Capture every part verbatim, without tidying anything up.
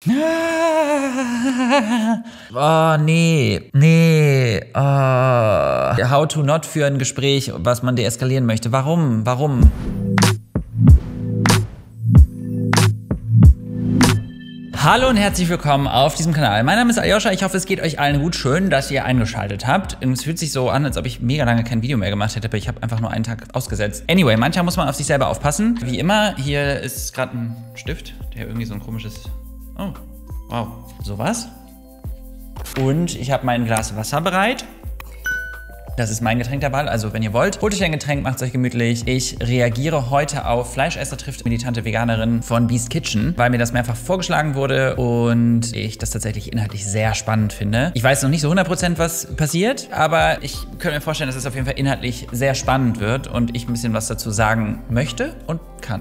Oh, nee, nee. Oh. How to not für ein Gespräch, was man deeskalieren möchte. Warum? Warum? Hallo und herzlich willkommen auf diesem Kanal. Mein Name ist Aljoscha, ich hoffe, es geht euch allen gut. Schön, dass ihr eingeschaltet habt. Und es fühlt sich so an, als ob ich mega lange kein Video mehr gemacht hätte, aber ich habe einfach nur einen Tag ausgesetzt. Anyway, manchmal muss man auf sich selber aufpassen. Wie immer, hier ist gerade ein Stift, der irgendwie so ein komisches... Oh, wow, sowas. Und ich habe mein Glas Wasser bereit. Das ist mein Getränk der Wahl, also wenn ihr wollt, holt euch ein Getränk, macht es euch gemütlich. Ich reagiere heute auf Fleischesser trifft militante Veganerin von Beast Kitchen, weil mir das mehrfach vorgeschlagen wurde und ich das tatsächlich inhaltlich sehr spannend finde. Ich weiß noch nicht so hundert Prozent, was passiert, aber ich könnte mir vorstellen, dass es auf jeden Fall inhaltlich sehr spannend wird und ich ein bisschen was dazu sagen möchte und kann.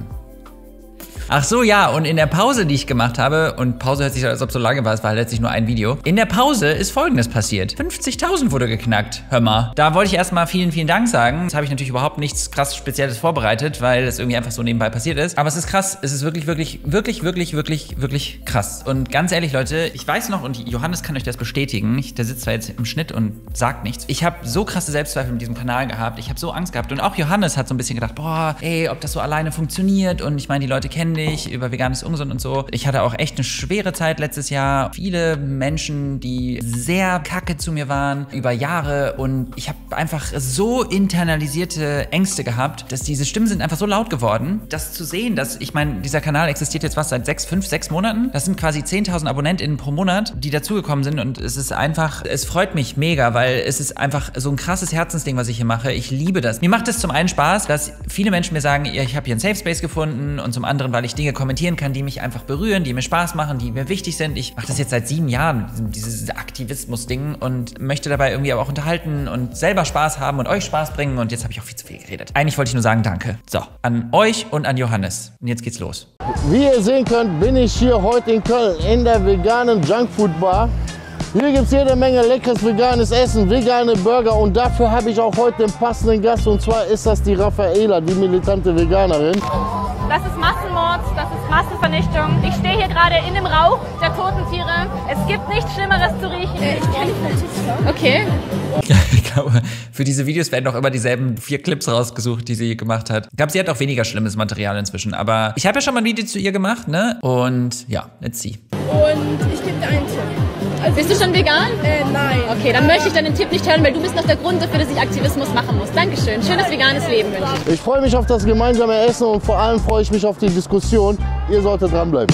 Ach so, ja, und in der Pause, die ich gemacht habe, und Pause hört sich so, als ob so lange war, es war letztlich nur ein Video. In der Pause ist Folgendes passiert. fünfzigtausend wurde geknackt, hör mal. Da wollte ich erstmal vielen, vielen Dank sagen. Das habe ich natürlich überhaupt nichts krass Spezielles vorbereitet, weil es irgendwie einfach so nebenbei passiert ist. Aber es ist krass, es ist wirklich, wirklich, wirklich, wirklich, wirklich, wirklich krass. Und ganz ehrlich, Leute, ich weiß noch, und Johannes kann euch das bestätigen, ich, der sitzt zwar jetzt im Schnitt und sagt nichts. Ich habe so krasse Selbstzweifel mit diesem Kanal gehabt, ich habe so Angst gehabt. Und auch Johannes hat so ein bisschen gedacht, boah, ey, ob das so alleine funktioniert. Und ich meine, die Leute kennen über veganes Ungesund und so. Ich hatte auch echt eine schwere Zeit letztes Jahr. Viele Menschen, die sehr kacke zu mir waren über Jahre und ich habe einfach so internalisierte Ängste gehabt, dass diese Stimmen sind einfach so laut geworden, das zu sehen, dass, ich meine, dieser Kanal existiert jetzt was seit sechs, fünf, sechs Monaten. Das sind quasi zehntausend AbonnentInnen pro Monat, die dazugekommen sind und es ist einfach, es freut mich mega, weil es ist einfach so ein krasses Herzensding, was ich hier mache. Ich liebe das. Mir macht es zum einen Spaß, dass viele Menschen mir sagen, ja, ich habe hier einen Safe Space gefunden und zum anderen, weil ich Dinge kommentieren kann, die mich einfach berühren, die mir Spaß machen, die mir wichtig sind. Ich mache das jetzt seit sieben Jahren, dieses Aktivismus-Ding und möchte dabei irgendwie aber auch unterhalten und selber Spaß haben und euch Spaß bringen und jetzt habe ich auch viel zu viel geredet. Eigentlich wollte ich nur sagen, danke. So, an euch und an Johannes. Und jetzt geht's los. Wie ihr sehen könnt, bin ich hier heute in Köln in der veganen Junkfood Bar. Hier gibt es jede Menge leckeres veganes Essen, vegane Burger und dafür habe ich auch heute einen passenden Gast und zwar ist das die Raffaela, die militante Veganerin. Das ist Massenmord, das ist Massenvernichtung. Ich stehe hier gerade in dem Rauch der toten Tiere. Es gibt nichts Schlimmeres zu riechen. Äh, ich kenne Fotos. Okay. Ich glaube, für diese Videos werden auch immer dieselben vier Clips rausgesucht, die sie gemacht hat. Ich glaube, sie hat auch weniger schlimmes Material inzwischen, aber ich habe ja schon mal ein Video zu ihr gemacht, ne? Und ja, let's see. Und ich gebe dir einen Tipp. Also, bist du schon vegan? Äh, nein. Okay, dann möchte ich deinen Tipp nicht hören, weil du bist noch der Grund dafür, dass ich Aktivismus machen muss. Dankeschön. Schönes veganes Leben wünsche ich. Ich freue mich auf das gemeinsame Essen und vor allem freue ich mich auf die Diskussion. Ihr solltet dranbleiben.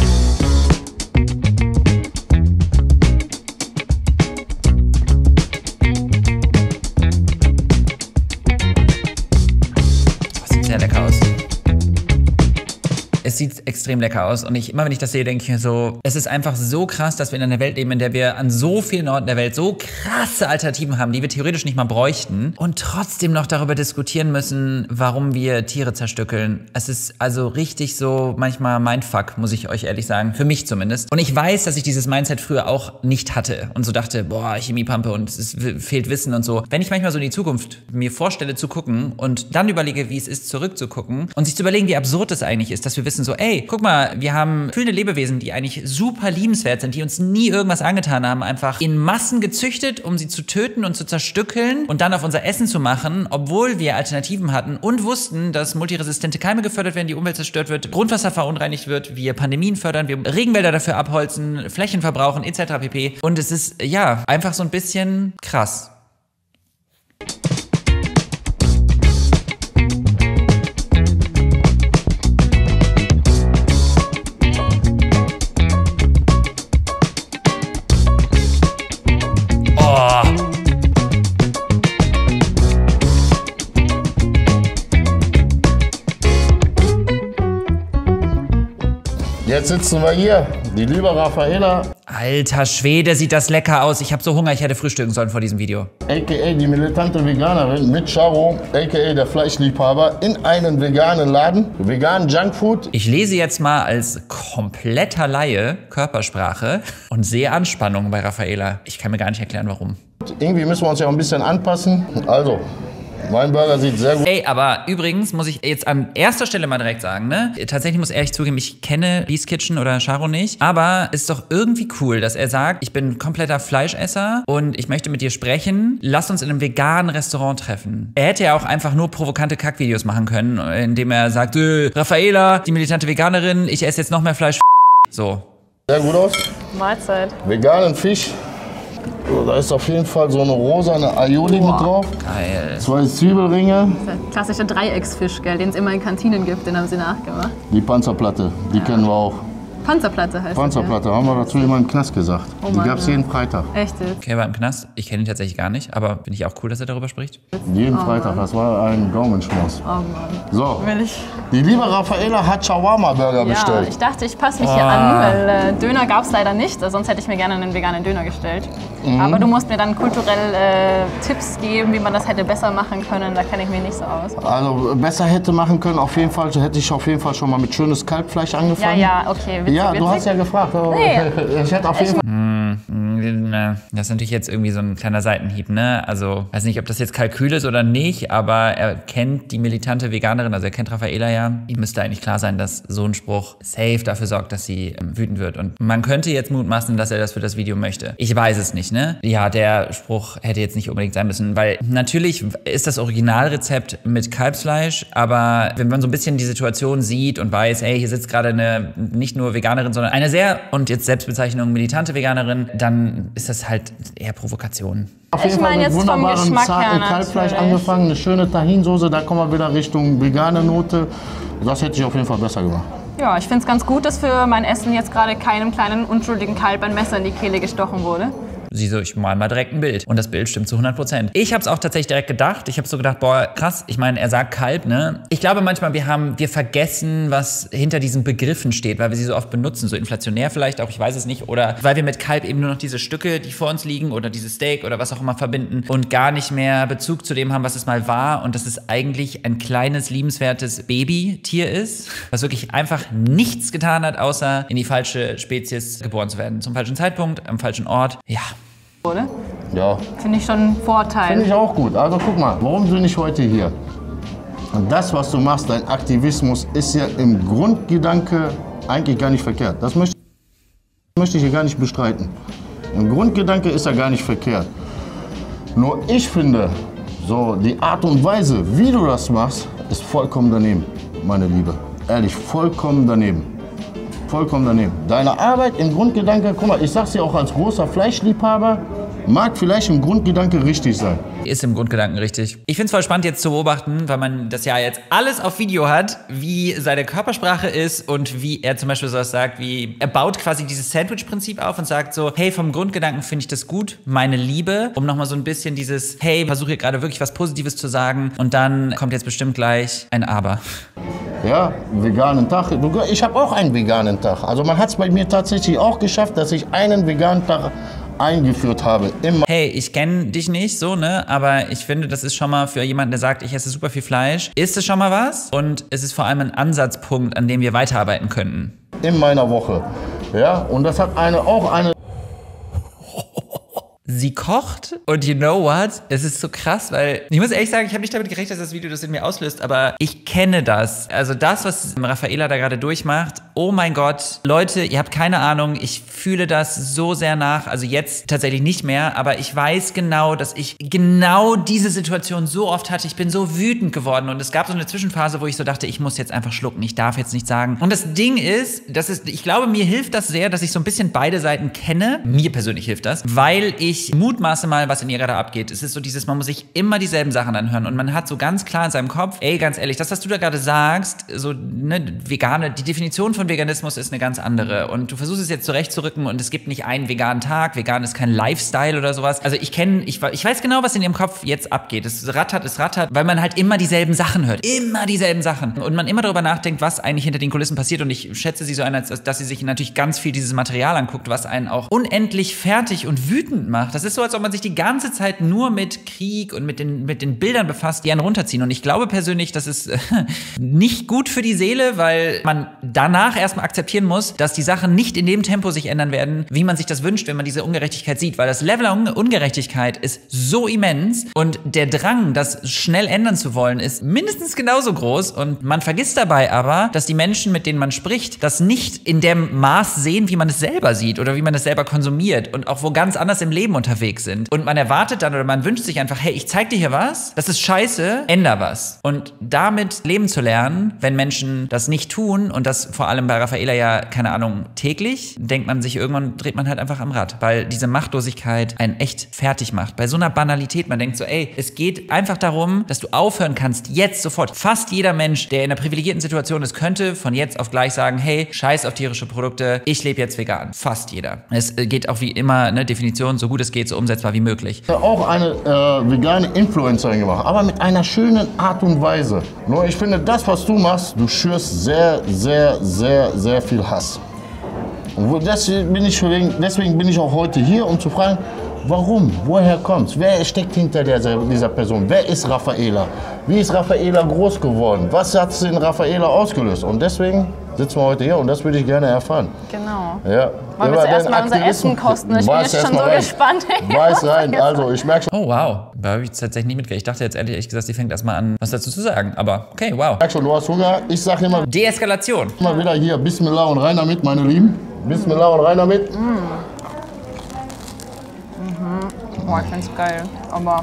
Das sieht sehr lecker aus. Es sieht extrem lecker aus und ich, immer wenn ich das sehe, denke ich mir so, es ist einfach so krass, dass wir in einer Welt leben, in der wir an so vielen Orten der Welt so krasse Alternativen haben, die wir theoretisch nicht mal bräuchten und trotzdem noch darüber diskutieren müssen, warum wir Tiere zerstückeln. Es ist also richtig so manchmal Mindfuck, muss ich euch ehrlich sagen, für mich zumindest. Und ich weiß, dass ich dieses Mindset früher auch nicht hatte und so dachte, boah, Chemiepampe und es fehlt Wissen und so. Wenn ich manchmal so in die Zukunft mir vorstelle zu gucken und dann überlege, wie es ist, zurückzugucken und sich zu überlegen, wie absurd es eigentlich ist, dass wir wissen so, ey, guck mal, wir haben fühlende Lebewesen, die eigentlich super liebenswert sind, die uns nie irgendwas angetan haben, einfach in Massen gezüchtet, um sie zu töten und zu zerstückeln und dann auf unser Essen zu machen, obwohl wir Alternativen hatten und wussten, dass multiresistente Keime gefördert werden, die Umwelt zerstört wird, Grundwasser verunreinigt wird, wir Pandemien fördern, wir Regenwälder dafür abholzen, Flächen verbrauchen, et cetera pp. Und es ist, ja, einfach so ein bisschen krass. Jetzt sitzen wir hier, die liebe Raffaela. Alter Schwede, sieht das lecker aus. Ich habe so Hunger, ich hätte frühstücken sollen vor diesem Video. A K A die militante Veganerin mit Charo, A K A der Fleischliebhaber, in einem veganen Laden, veganen Junkfood. Ich lese jetzt mal als kompletter Laie Körpersprache und sehe Anspannung bei Raffaela. Ich kann mir gar nicht erklären, warum. Irgendwie müssen wir uns ja auch ein bisschen anpassen. Also, Mein Burger sieht sehr gut. Ey, aber übrigens muss ich jetzt an erster Stelle mal direkt sagen, ne? Tatsächlich muss ehrlich zugeben, ich kenne Beast Kitchen oder Charo nicht, aber es ist doch irgendwie cool, dass er sagt, ich bin kompletter Fleischesser und ich möchte mit dir sprechen. Lass uns in einem veganen Restaurant treffen. Er hätte ja auch einfach nur provokante Kackvideos machen können, indem er sagt, äh, Raffaela, die militante Veganerin, ich esse jetzt noch mehr Fleisch. So. Sehr gut aus. Mahlzeit. Veganen Fisch. So, da ist auf jeden Fall so eine rosane Aioli mit drauf. Geil. Zwei Zwiebelringe. Der klassische Dreiecksfisch, gell, den es immer in Kantinen gibt, den haben sie nachgemacht. Die Panzerplatte, die ja. kennen wir auch. Panzerplatte heißt Panzerplatte, das, ja. haben wir dazu immer im Knast gesagt. Oh die Mann, gab es ja. jeden Freitag. Echt jetzt? Okay, er war im Knast. Ich kenne ihn tatsächlich gar nicht, aber finde ich auch cool, dass er darüber spricht. Jeden oh Freitag, Mann. das war ein Gaumenschmaus. Oh Mann. So, Will ich. die liebe Raffaela hat Shawarma-Burger Ja, bestellt. ich dachte, ich passe mich Oh. hier an, weil äh, Döner gab es leider nicht, sonst hätte ich mir gerne einen veganen Döner gestellt. Mhm. Aber du musst mir dann kulturell äh, Tipps geben, wie man das hätte besser machen können, da kenne ich mich nicht so aus. Also besser hätte machen können, auf jeden Fall hätte ich auf jeden Fall schon mal mit schönes Kalbfleisch Ja, angefangen. ja, okay, witzig, Ja, witzig. du hast ja gefragt. aber Nee. Ich hätte auf jeden Fall... Das ist natürlich jetzt irgendwie so ein kleiner Seitenhieb, ne? Also, weiß nicht, ob das jetzt Kalkül ist oder nicht, aber er kennt die militante Veganerin, also er kennt Raffaela ja. Ihm müsste eigentlich klar sein, dass so ein Spruch safe dafür sorgt, dass sie ähm, wütend wird. Und man könnte jetzt mutmaßen, dass er das für das Video möchte. Ich weiß es nicht, ne? Ja, der Spruch hätte jetzt nicht unbedingt sein müssen, weil natürlich ist das Originalrezept mit Kalbsfleisch, aber wenn man so ein bisschen die Situation sieht und weiß, hey, hier sitzt gerade eine nicht nur Veganerin, sondern eine sehr, und jetzt Selbstbezeichnung militante Veganerin, dann ist das halt eher Provokation. Auf jeden Ich Fall meine mit jetzt vom wunderbarem Geschmack zarten her Kalbfleisch natürlich. angefangen, eine schöne Tahinsoße, da kommen wir wieder Richtung vegane Note. Das hätte ich auf jeden Fall besser gemacht. Ja, ich finde es ganz gut, dass für mein Essen jetzt gerade keinem kleinen unschuldigen Kalb ein Messer in die Kehle gestochen wurde. Sie so, ich mal mal direkt ein Bild. Und das Bild stimmt zu hundert Prozent. Ich habe es auch tatsächlich direkt gedacht. Ich habe so gedacht, boah, krass. Ich meine, er sagt Kalb, ne? Ich glaube manchmal, wir haben, wir vergessen, was hinter diesen Begriffen steht, weil wir sie so oft benutzen. So inflationär vielleicht auch, ich weiß es nicht. Oder weil wir mit Kalb eben nur noch diese Stücke, die vor uns liegen oder dieses Steak oder was auch immer verbinden und gar nicht mehr Bezug zu dem haben, was es mal war. Und dass es eigentlich ein kleines, liebenswertes Babytier ist, was wirklich einfach nichts getan hat, außer in die falsche Spezies geboren zu werden. Zum falschen Zeitpunkt, am falschen Ort. Ja. Wurde. Ja, Finde ich schon ein Vorteil. finde ich auch gut. Also guck mal, warum bin ich heute hier? Und das, was du machst, dein Aktivismus, ist ja im Grundgedanke eigentlich gar nicht verkehrt. Das möchte, möchte ich hier gar nicht bestreiten. Im Grundgedanke ist er gar nicht verkehrt. Nur ich finde, so die Art und Weise, wie du das machst, ist vollkommen daneben, meine Liebe. Ehrlich, vollkommen daneben. Vollkommen daneben. Deine Arbeit im Grundgedanke, guck mal, ich sag's dir auch als großer Fleischliebhaber, mag vielleicht im Grundgedanke richtig sein. Ist im Grundgedanken richtig. Ich finde es voll spannend jetzt zu beobachten, weil man das ja jetzt alles auf Video hat, wie seine Körpersprache ist und wie er zum Beispiel sowas sagt, wie er baut quasi dieses Sandwich-Prinzip auf und sagt so, hey, vom Grundgedanken finde ich das gut, meine Liebe, um nochmal so ein bisschen dieses, hey, versuche hier gerade wirklich was Positives zu sagen und dann kommt jetzt bestimmt gleich ein Aber. Ja, veganen Tag. Du, ich habe auch einen veganen Tag. Also man hat es bei mir tatsächlich auch geschafft, dass ich einen veganen Tag eingeführt habe. Immer. Hey, ich kenne dich nicht so, ne? Aber ich finde, das ist schon mal für jemanden, der sagt, ich esse super viel Fleisch, ist es schon mal was? Und es ist vor allem ein Ansatzpunkt, an dem wir weiterarbeiten könnten. In meiner Woche. Ja, und das hat eine auch eine. Sie kocht und you know what? Es ist so krass, weil ich muss ehrlich sagen, ich habe nicht damit gerechnet, dass das Video das in mir auslöst, aber ich kenne das. Also das, was Raffaela da gerade durchmacht, oh mein Gott. Leute, ihr habt keine Ahnung, ich fühle das so sehr nach. Also jetzt tatsächlich nicht mehr, aber ich weiß genau, dass ich genau diese Situation so oft hatte. Ich bin so wütend geworden und es gab so eine Zwischenphase, wo ich so dachte, ich muss jetzt einfach schlucken, ich darf jetzt nicht sagen. Und das Ding ist, das ist, ich glaube, mir hilft das sehr, dass ich so ein bisschen beide Seiten kenne. Mir persönlich hilft das, weil ich Ich mutmaße mal, was in ihr gerade abgeht. Es ist so dieses, man muss sich immer dieselben Sachen anhören und man hat so ganz klar in seinem Kopf, ey, ganz ehrlich, das, was du da gerade sagst, so, ne, vegane, die Definition von Veganismus ist eine ganz andere und du versuchst es jetzt zurechtzurücken und es gibt nicht einen veganen Tag, vegan ist kein Lifestyle oder sowas. Also ich kenne, ich, ich weiß genau, was in ihrem Kopf jetzt abgeht. Es rattert, es rattert, weil man halt immer dieselben Sachen hört. Immer dieselben Sachen. Und man immer darüber nachdenkt, was eigentlich hinter den Kulissen passiert und ich schätze sie so ein, als dass sie sich natürlich ganz viel dieses Material anguckt, was einen auch unendlich fertig und wütend macht. macht. Das ist so, als ob man sich die ganze Zeit nur mit Krieg und mit den, mit den Bildern befasst, die einen runterziehen. Und ich glaube persönlich, das ist äh, nicht gut für die Seele, weil man danach erstmal akzeptieren muss, dass die Sachen nicht in dem Tempo sich ändern werden, wie man sich das wünscht, wenn man diese Ungerechtigkeit sieht. Weil das Level an Ungerechtigkeit ist so immens und der Drang, das schnell ändern zu wollen, ist mindestens genauso groß. Und man vergisst dabei aber, dass die Menschen, mit denen man spricht, das nicht in dem Maß sehen, wie man es selber sieht oder wie man es selber konsumiert und auch wo ganz anders im Leben unterwegs sind. Und man erwartet dann oder man wünscht sich einfach, hey, ich zeig dir hier was, das ist scheiße, änder was. Und damit leben zu lernen, wenn Menschen das nicht tun und das vor allem bei Raffaela ja, keine Ahnung, täglich, denkt man sich, irgendwann dreht man halt einfach am Rad, weil diese Machtlosigkeit einen echt fertig macht. Bei so einer Banalität, man denkt so, ey, es geht einfach darum, dass du aufhören kannst, jetzt sofort. Fast jeder Mensch, der in einer privilegierten Situation ist, könnte von jetzt auf gleich sagen, hey, scheiß auf tierische Produkte, ich lebe jetzt vegan. Fast jeder. Es geht auch wie immer, eine Definition, so gut es geht, so umsetzbar wie möglich. Auch eine äh, vegane Influencerin gemacht, aber mit einer schönen Art und Weise. Nur ich finde, das, was du machst, du schürst sehr, sehr, sehr, sehr viel Hass. Und deswegen bin ich, deswegen bin ich auch heute hier, um zu fragen, warum? Woher kommt's? Wer steckt hinter der, dieser Person? Wer ist Raffaela? Wie ist Raffaela groß geworden? Was hat es in Raffaela ausgelöst? Und deswegen sitzen wir heute hier und das würde ich gerne erfahren. Genau. Ja. Wollen wir zuerst mal unser Essen kosten? Ich bin jetzt schon so gespannt. Weiß rein, also ich merke schon. Oh wow, da habe ich tatsächlich nicht mitgekriegt. Ich dachte jetzt ehrlich gesagt, sie fängt erstmal an, was dazu zu sagen. Aber okay, wow. Ich merke schon, du hast Hunger. Ich sage immer, Deeskalation. Immer wieder hier, Bismillah und rein damit, meine Lieben. Bismillah und rein damit. Mm. Mhm. Boah, ich find's geil, aber...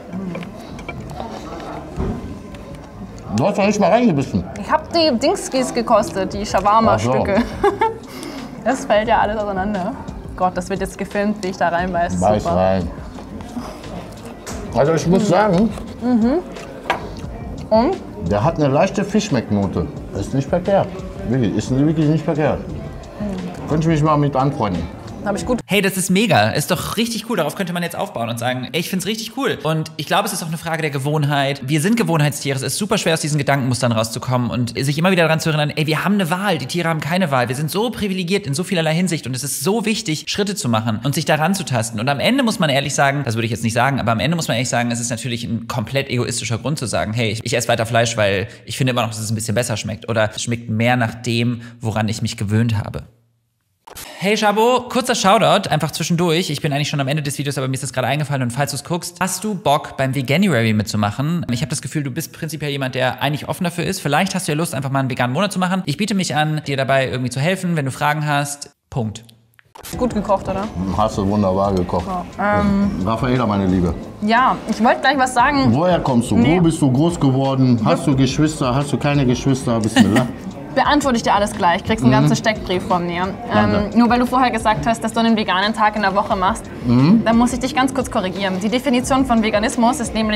Du hast doch nicht mal reingebissen. Ich habe die Dingskis gekostet, die Shawarma-Stücke. So. Das fällt ja alles auseinander. Gott, das wird jetzt gefilmt, wie ich da reinbeiße. Beiß Super. rein. Also ich muss mhm. sagen, mhm. Und? Der hat eine leichte Fischmecknote. Ist nicht verkehrt. Wirklich, ist wirklich nicht verkehrt. Mhm. Könnte ich mich mal mit anfreunden. Habe ich gut. Hey, das ist mega. Ist doch richtig cool. Darauf könnte man jetzt aufbauen und sagen, ey, ich find's richtig cool. Und ich glaube, es ist auch eine Frage der Gewohnheit. Wir sind Gewohnheitstiere. Es ist super schwer, aus diesen Gedankenmustern rauszukommen und sich immer wieder daran zu erinnern, ey, wir haben eine Wahl. Die Tiere haben keine Wahl. Wir sind so privilegiert in so vielerlei Hinsicht und es ist so wichtig, Schritte zu machen und sich daran zu tasten. Und am Ende muss man ehrlich sagen, das würde ich jetzt nicht sagen, aber am Ende muss man ehrlich sagen, es ist natürlich ein komplett egoistischer Grund zu sagen, hey, ich, ich esse weiter Fleisch, weil ich finde immer noch, dass es ein bisschen besser schmeckt. Oder es schmeckt mehr nach dem, woran ich mich gewöhnt habe. Hey Shabo, kurzer Shoutout, einfach zwischendurch. Ich bin eigentlich schon am Ende des Videos, aber mir ist das gerade eingefallen und falls du es guckst, hast du Bock beim Veganuary mitzumachen? Ich habe das Gefühl, du bist prinzipiell jemand, der eigentlich offen dafür ist. Vielleicht hast du ja Lust, einfach mal einen veganen Monat zu machen. Ich biete mich an, dir dabei irgendwie zu helfen, wenn du Fragen hast. Punkt. Gut gekocht, oder? Hast du wunderbar gekocht. Ja, ähm, Raffaela, meine Liebe. Ja, ich wollte gleich was sagen. Woher kommst du? Nee. Wo bist du groß geworden? Hast du Geschwister? Hast du keine Geschwister? Bismillah. Beantworte ich dir alles gleich. Kriegst einen mhm. ganzen Steckbrief von mir. Ähm, nur weil du vorher gesagt hast, dass du einen veganen Tag in der Woche machst, mhm. dann muss ich dich ganz kurz korrigieren. Die Definition von Veganismus ist nämlich...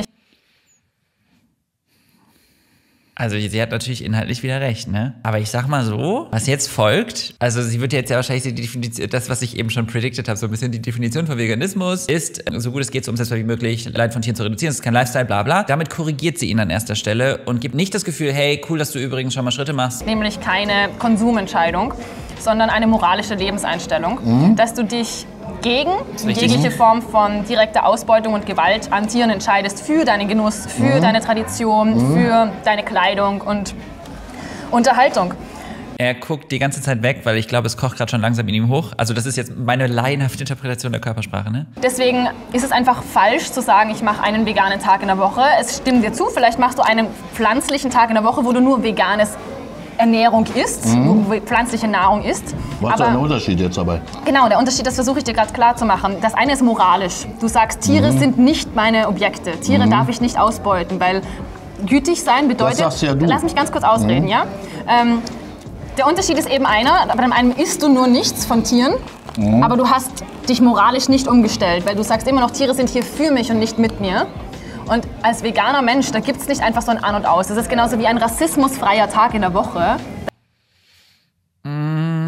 Also sie hat natürlich inhaltlich wieder recht, ne? Aber ich sag mal so, was jetzt folgt, also sie wird jetzt ja wahrscheinlich die Definition, das, was ich eben schon predicted habe, so ein bisschen die Definition von Veganismus ist, so gut es geht, so umsetzbar wie möglich, Leid von Tieren zu reduzieren, das ist kein Lifestyle, bla bla. Damit korrigiert sie ihn an erster Stelle und gibt nicht das Gefühl, hey, cool, dass du übrigens schon mal Schritte machst. Nämlich keine Konsumentscheidung, sondern eine moralische Lebenseinstellung, mhm. dass du dich gegen jegliche Form von direkter Ausbeutung und Gewalt an Tieren entscheidest, für deinen Genuss, für mhm. deine Tradition, mhm. für deine Kleidung und Unterhaltung. Er guckt die ganze Zeit weg, weil ich glaube, es kocht gerade schon langsam in ihm hoch. Also das ist jetzt meine laienhafte Interpretation der Körpersprache, ne? Deswegen ist es einfach falsch zu sagen, ich mache einen veganen Tag in der Woche. Es stimmt dir zu, vielleicht machst du einen pflanzlichen Tag in der Woche, wo du nur veganes Ernährung isst, mhm. wo pflanzliche Nahrung isst. Was ist der Unterschied jetzt dabei? Genau, der Unterschied, das versuche ich dir gerade klar zu machen. Das eine ist moralisch. Du sagst, Tiere mhm. sind nicht meine Objekte. Tiere mhm. darf ich nicht ausbeuten, weil gütig sein bedeutet... Das sagst ja du. Lass mich ganz kurz ausreden, mhm. ja? Ähm, der Unterschied ist eben einer, bei dem einen isst du nur nichts von Tieren, mhm. aber du hast dich moralisch nicht umgestellt, weil du sagst immer noch, Tiere sind hier für mich und nicht mit mir. Und als veganer Mensch, da gibt es nicht einfach so ein An und Aus. Das ist genauso wie ein rassismusfreier Tag in der Woche.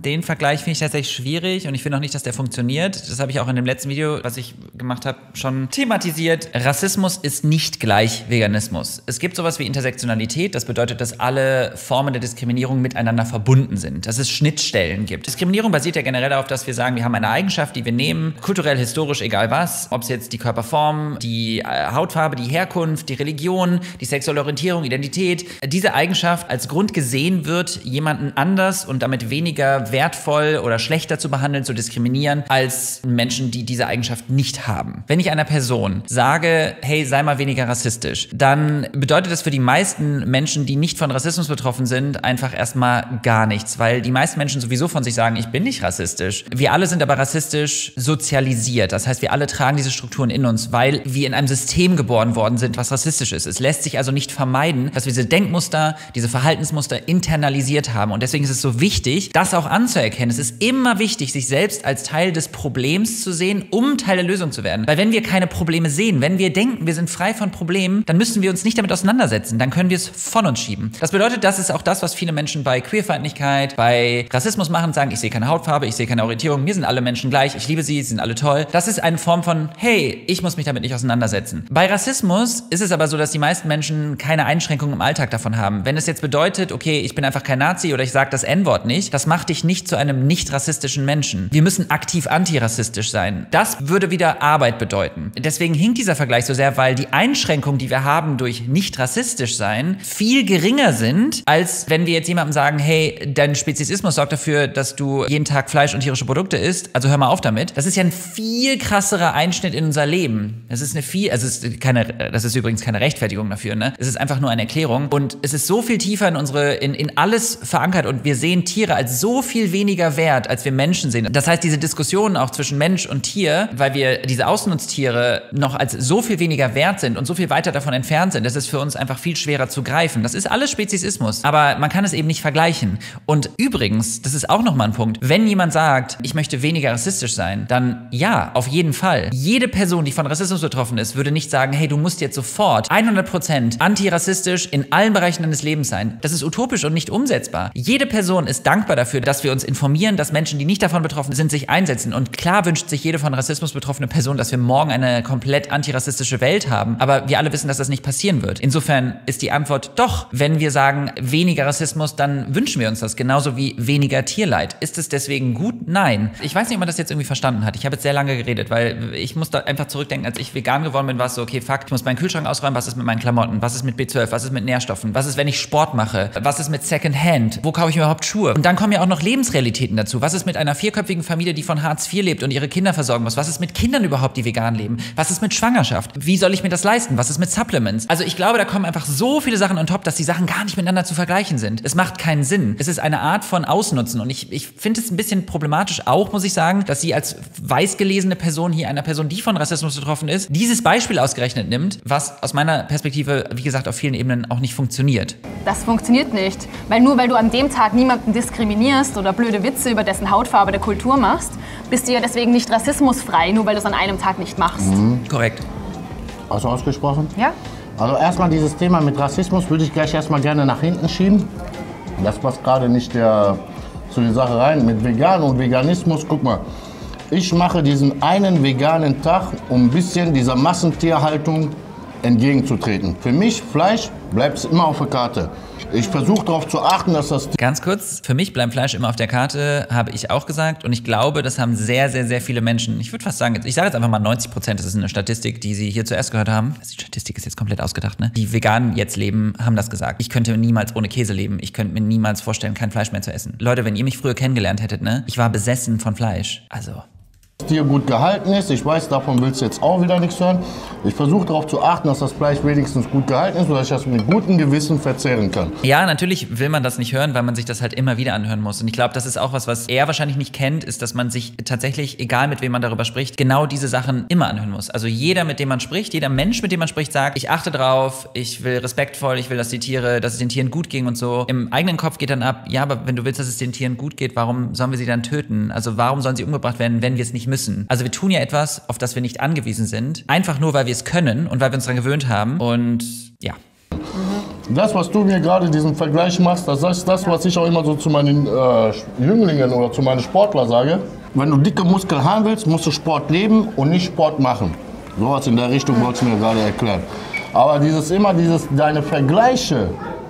Den Vergleich finde ich tatsächlich schwierig und ich finde auch nicht, dass der funktioniert. Das habe ich auch in dem letzten Video, was ich gemacht habe, schon thematisiert. Rassismus ist nicht gleich Veganismus. Es gibt sowas wie Intersektionalität. Das bedeutet, dass alle Formen der Diskriminierung miteinander verbunden sind. Dass es Schnittstellen gibt. Diskriminierung basiert ja generell darauf, dass wir sagen, wir haben eine Eigenschaft, die wir nehmen, kulturell, historisch, egal was. Ob es jetzt die Körperform, die äh, Hautfarbe, die Herkunft, die Religion, die sexuelle Orientierung, Identität. Diese Eigenschaft als Grund gesehen wird, jemanden anders und damit weniger wertvoll oder schlechter zu behandeln, zu diskriminieren, als Menschen, die diese Eigenschaft nicht haben. Wenn ich einer Person sage, hey, sei mal weniger rassistisch, dann bedeutet das für die meisten Menschen, die nicht von Rassismus betroffen sind, einfach erstmal gar nichts, weil die meisten Menschen sowieso von sich sagen, ich bin nicht rassistisch. Wir alle sind aber rassistisch sozialisiert. Das heißt, wir alle tragen diese Strukturen in uns, weil wir in einem System geboren worden sind, was rassistisch ist. Es lässt sich also nicht vermeiden, dass wir diese Denkmuster, diese Verhaltensmuster internalisiert haben. Und deswegen ist es so wichtig, das auch anzuerkennen. Es ist immer wichtig, sich selbst als Teil des Problems zu sehen, um Teil der Lösung zu werden. Weil wenn wir keine Probleme sehen, wenn wir denken, wir sind frei von Problemen, dann müssen wir uns nicht damit auseinandersetzen. Dann können wir es von uns schieben. Das bedeutet, das ist auch das, was viele Menschen bei Queerfeindlichkeit, bei Rassismus machen, sagen, ich sehe keine Hautfarbe, ich sehe keine Orientierung, mir sind alle Menschen gleich, ich liebe sie, sie sind alle toll. Das ist eine Form von, hey, ich muss mich damit nicht auseinandersetzen. Bei Rassismus ist es aber so, dass die meisten Menschen keine Einschränkungen im Alltag davon haben. Wenn es jetzt bedeutet, okay, ich bin einfach kein Nazi oder ich sage das En-Wort nicht, das macht dich nicht zu einem nicht rassistischen Menschen. Wir müssen aktiv antirassistisch sein. Das würde wieder Arbeit bedeuten. Deswegen hinkt dieser Vergleich so sehr, weil die Einschränkungen, die wir haben durch nicht rassistisch sein, viel geringer sind, als wenn wir jetzt jemandem sagen, hey, dein Speziesismus sorgt dafür, dass du jeden Tag Fleisch und tierische Produkte isst, also hör mal auf damit. Das ist ja ein viel krasserer Einschnitt in unser Leben. Das ist eine viel, also es ist keine, das ist übrigens keine Rechtfertigung dafür, ne? Es ist einfach nur eine Erklärung und es ist so viel tiefer in unsere, in, in alles verankert und wir sehen Tiere als so viel weniger wert, als wir Menschen sehen. Das heißt, diese Diskussionen auch zwischen Mensch und Tier, weil wir diese Ausnutztiere noch als so viel weniger wert sind und so viel weiter davon entfernt sind, das ist für uns einfach viel schwerer zu greifen. Das ist alles Speziesismus, aber man kann es eben nicht vergleichen. Und übrigens, das ist auch nochmal ein Punkt, wenn jemand sagt, ich möchte weniger rassistisch sein, dann ja, auf jeden Fall. Jede Person, die von Rassismus betroffen ist, würde nicht sagen, hey, du musst jetzt sofort hundert Prozent antirassistisch in allen Bereichen deines Lebens sein. Das ist utopisch und nicht umsetzbar. Jede Person ist dankbar dafür, dass wir uns informieren, dass Menschen, die nicht davon betroffen sind, sich einsetzen. Und klar wünscht sich jede von Rassismus betroffene Person, dass wir morgen eine komplett antirassistische Welt haben. Aber wir alle wissen, dass das nicht passieren wird. Insofern ist die Antwort doch, wenn wir sagen, weniger Rassismus, dann wünschen wir uns das. Genauso wie weniger Tierleid. Ist es deswegen gut? Nein. Ich weiß nicht, ob man das jetzt irgendwie verstanden hat. Ich habe jetzt sehr lange geredet, weil ich muss da einfach zurückdenken, als ich vegan geworden bin, war es so, okay, fuck, ich muss meinen Kühlschrank ausräumen, was ist mit meinen Klamotten, was ist mit B zwölf, was ist mit Nährstoffen, was ist, wenn ich Sport mache, was ist mit Secondhand, wo kaufe ich mir überhaupt Schuhe? Und dann kommen ja auch noch Lebensrealitäten dazu. Was ist mit einer vierköpfigen Familie, die von Hartz vier lebt und ihre Kinder versorgen muss? Was ist mit Kindern überhaupt, die vegan leben? Was ist mit Schwangerschaft? Wie soll ich mir das leisten? Was ist mit Supplements? Also ich glaube, da kommen einfach so viele Sachen on top, dass die Sachen gar nicht miteinander zu vergleichen sind. Es macht keinen Sinn. Es ist eine Art von Ausnutzen und ich, ich finde es ein bisschen problematisch auch, muss ich sagen, dass sie als weiß gelesene Person hier, einer Person, die von Rassismus betroffen ist, dieses Beispiel ausgerechnet nimmt, was aus meiner Perspektive, wie gesagt, auf vielen Ebenen auch nicht funktioniert. Das funktioniert nicht, weil nur weil du an dem Tag niemanden diskriminierst oder blöde Witze über dessen Hautfarbe der Kultur machst, bist du ja deswegen nicht rassismusfrei, nur weil du es an einem Tag nicht machst. Mhm. Korrekt. Hast du ausgesprochen? Ja. Also erstmal dieses Thema mit Rassismus würde ich gleich erstmal gerne nach hinten schieben. Das passt gerade nicht der, zu der Sache rein. Mit Vegan und Veganismus, guck mal, ich mache diesen einen veganen Tag, um ein bisschen dieser Massentierhaltung entgegenzutreten. Für mich, Fleisch, bleibt es immer auf der Karte. Ich versuche darauf zu achten, dass das... Ganz kurz, für mich bleibt Fleisch immer auf der Karte, habe ich auch gesagt. Und ich glaube, das haben sehr, sehr, sehr viele Menschen. Ich würde fast sagen, ich sage jetzt einfach mal neunzig Prozent, das ist eine Statistik, die Sie hier zuerst gehört haben. Die Statistik ist jetzt komplett ausgedacht, ne? Die vegan jetzt leben, haben das gesagt. Ich könnte niemals ohne Käse leben. Ich könnte mir niemals vorstellen, kein Fleisch mehr zu essen. Leute, wenn ihr mich früher kennengelernt hättet, ne? Ich war besessen von Fleisch. Also... Tier gut gehalten ist. Ich weiß, davon willst du jetzt auch wieder nichts hören. Ich versuche darauf zu achten, dass das Fleisch wenigstens gut gehalten ist, sodass ich das mit gutem Gewissen verzehren kann. Ja, natürlich will man das nicht hören, weil man sich das halt immer wieder anhören muss. Und ich glaube, das ist auch was, was er wahrscheinlich nicht kennt, ist, dass man sich tatsächlich, egal mit wem man darüber spricht, genau diese Sachen immer anhören muss. Also jeder, mit dem man spricht, jeder Mensch, mit dem man spricht, sagt, ich achte drauf, ich will respektvoll, ich will, dass die Tiere, dass es den Tieren gut ging und so. Im eigenen Kopf geht dann ab, ja, aber wenn du willst, dass es den Tieren gut geht, warum sollen wir sie dann töten? Also warum sollen sie umgebracht werden, wenn wir es nicht müssen? Also wir tun ja etwas, auf das wir nicht angewiesen sind, einfach nur, weil wir es können und weil wir uns daran gewöhnt haben und ja. Mhm. Das, was du mir gerade diesen Vergleich machst, das ist das, was ich auch immer so zu meinen äh, Jünglingen oder zu meinen Sportlern sage. Wenn du dicke Muskeln haben willst, musst du Sport leben und nicht Sport machen. Sowas in der Richtung wolltest du mir gerade erklären. Aber dieses immer, dieses, deine Vergleiche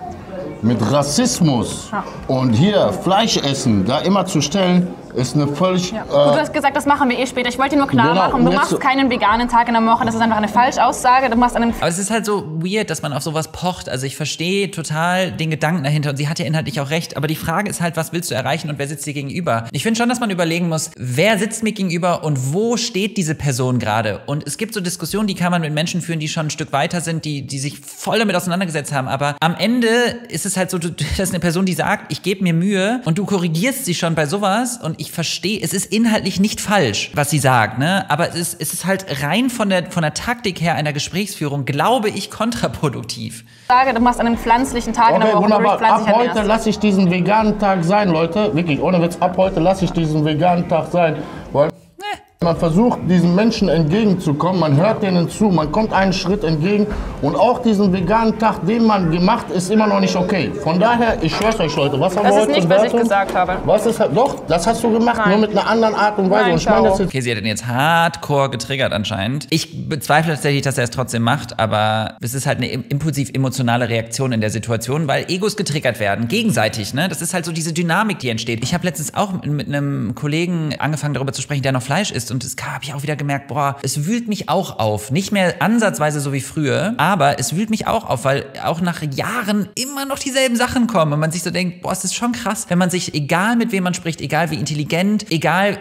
mit Rassismus ja. und hier Fleisch essen, da immer zu stellen, ist eine völlig... Ja. Äh, du hast gesagt, das machen wir eh später. Ich wollte dir nur klar genau, machen, du machst keinen veganen Tag in der Woche. Das ist einfach eine Falschaussage. Du machst einen Aber es ist halt so weird, dass man auf sowas pocht. Also ich verstehe total den Gedanken dahinter und sie hat ja inhaltlich auch recht. Aber die Frage ist halt, was willst du erreichen und wer sitzt dir gegenüber? Ich finde schon, dass man überlegen muss, wer sitzt mir gegenüber und wo steht diese Person gerade? Und es gibt so Diskussionen, die kann man mit Menschen führen, die schon ein Stück weiter sind, die, die sich voll damit auseinandergesetzt haben. Aber am Ende ist es halt so, das ist eine Person, die sagt, ich gebe mir Mühe und du korrigierst sie schon bei sowas und ich verstehe, es ist inhaltlich nicht falsch, was sie sagt, ne? Aber es ist, es ist halt rein von der, von der Taktik her einer Gesprächsführung, glaube ich, kontraproduktiv. Ich sage, du machst einen pflanzlichen Tag okay, in der Woche. Wunderbar. Ab heute lasse ich diesen veganen Tag sein, Leute. Wirklich, ohne Witz, ab heute lasse ich diesen veganen Tag sein. Weil man versucht, diesen Menschen entgegenzukommen, man hört denen zu, man kommt einen Schritt entgegen und auch diesen veganen Tag, den man gemacht, ist immer noch nicht okay. Von daher, ich schwör's euch, Leute, was haben wir heute? Das ist nicht, was ich gesagt habe. Was ist, doch, das hast du gemacht, Nein. nur mit einer anderen Art und Weise. Nein, und ich meine, das jetzt okay, sie hat ihn jetzt hardcore getriggert anscheinend. Ich bezweifle tatsächlich, dass er es trotzdem macht, aber es ist halt eine impulsiv-emotionale Reaktion in der Situation, weil Egos getriggert werden, gegenseitig, ne? Das ist halt so diese Dynamik, die entsteht. Ich habe letztens auch mit einem Kollegen angefangen, darüber zu sprechen, der noch Fleisch isst. Und das habe ich auch wieder gemerkt, boah, es wühlt mich auch auf. Nicht mehr ansatzweise so wie früher, aber es wühlt mich auch auf, weil auch nach Jahren immer noch dieselben Sachen kommen und man sich so denkt, boah, es ist schon krass, wenn man sich, egal mit wem man spricht, egal wie intelligent, egal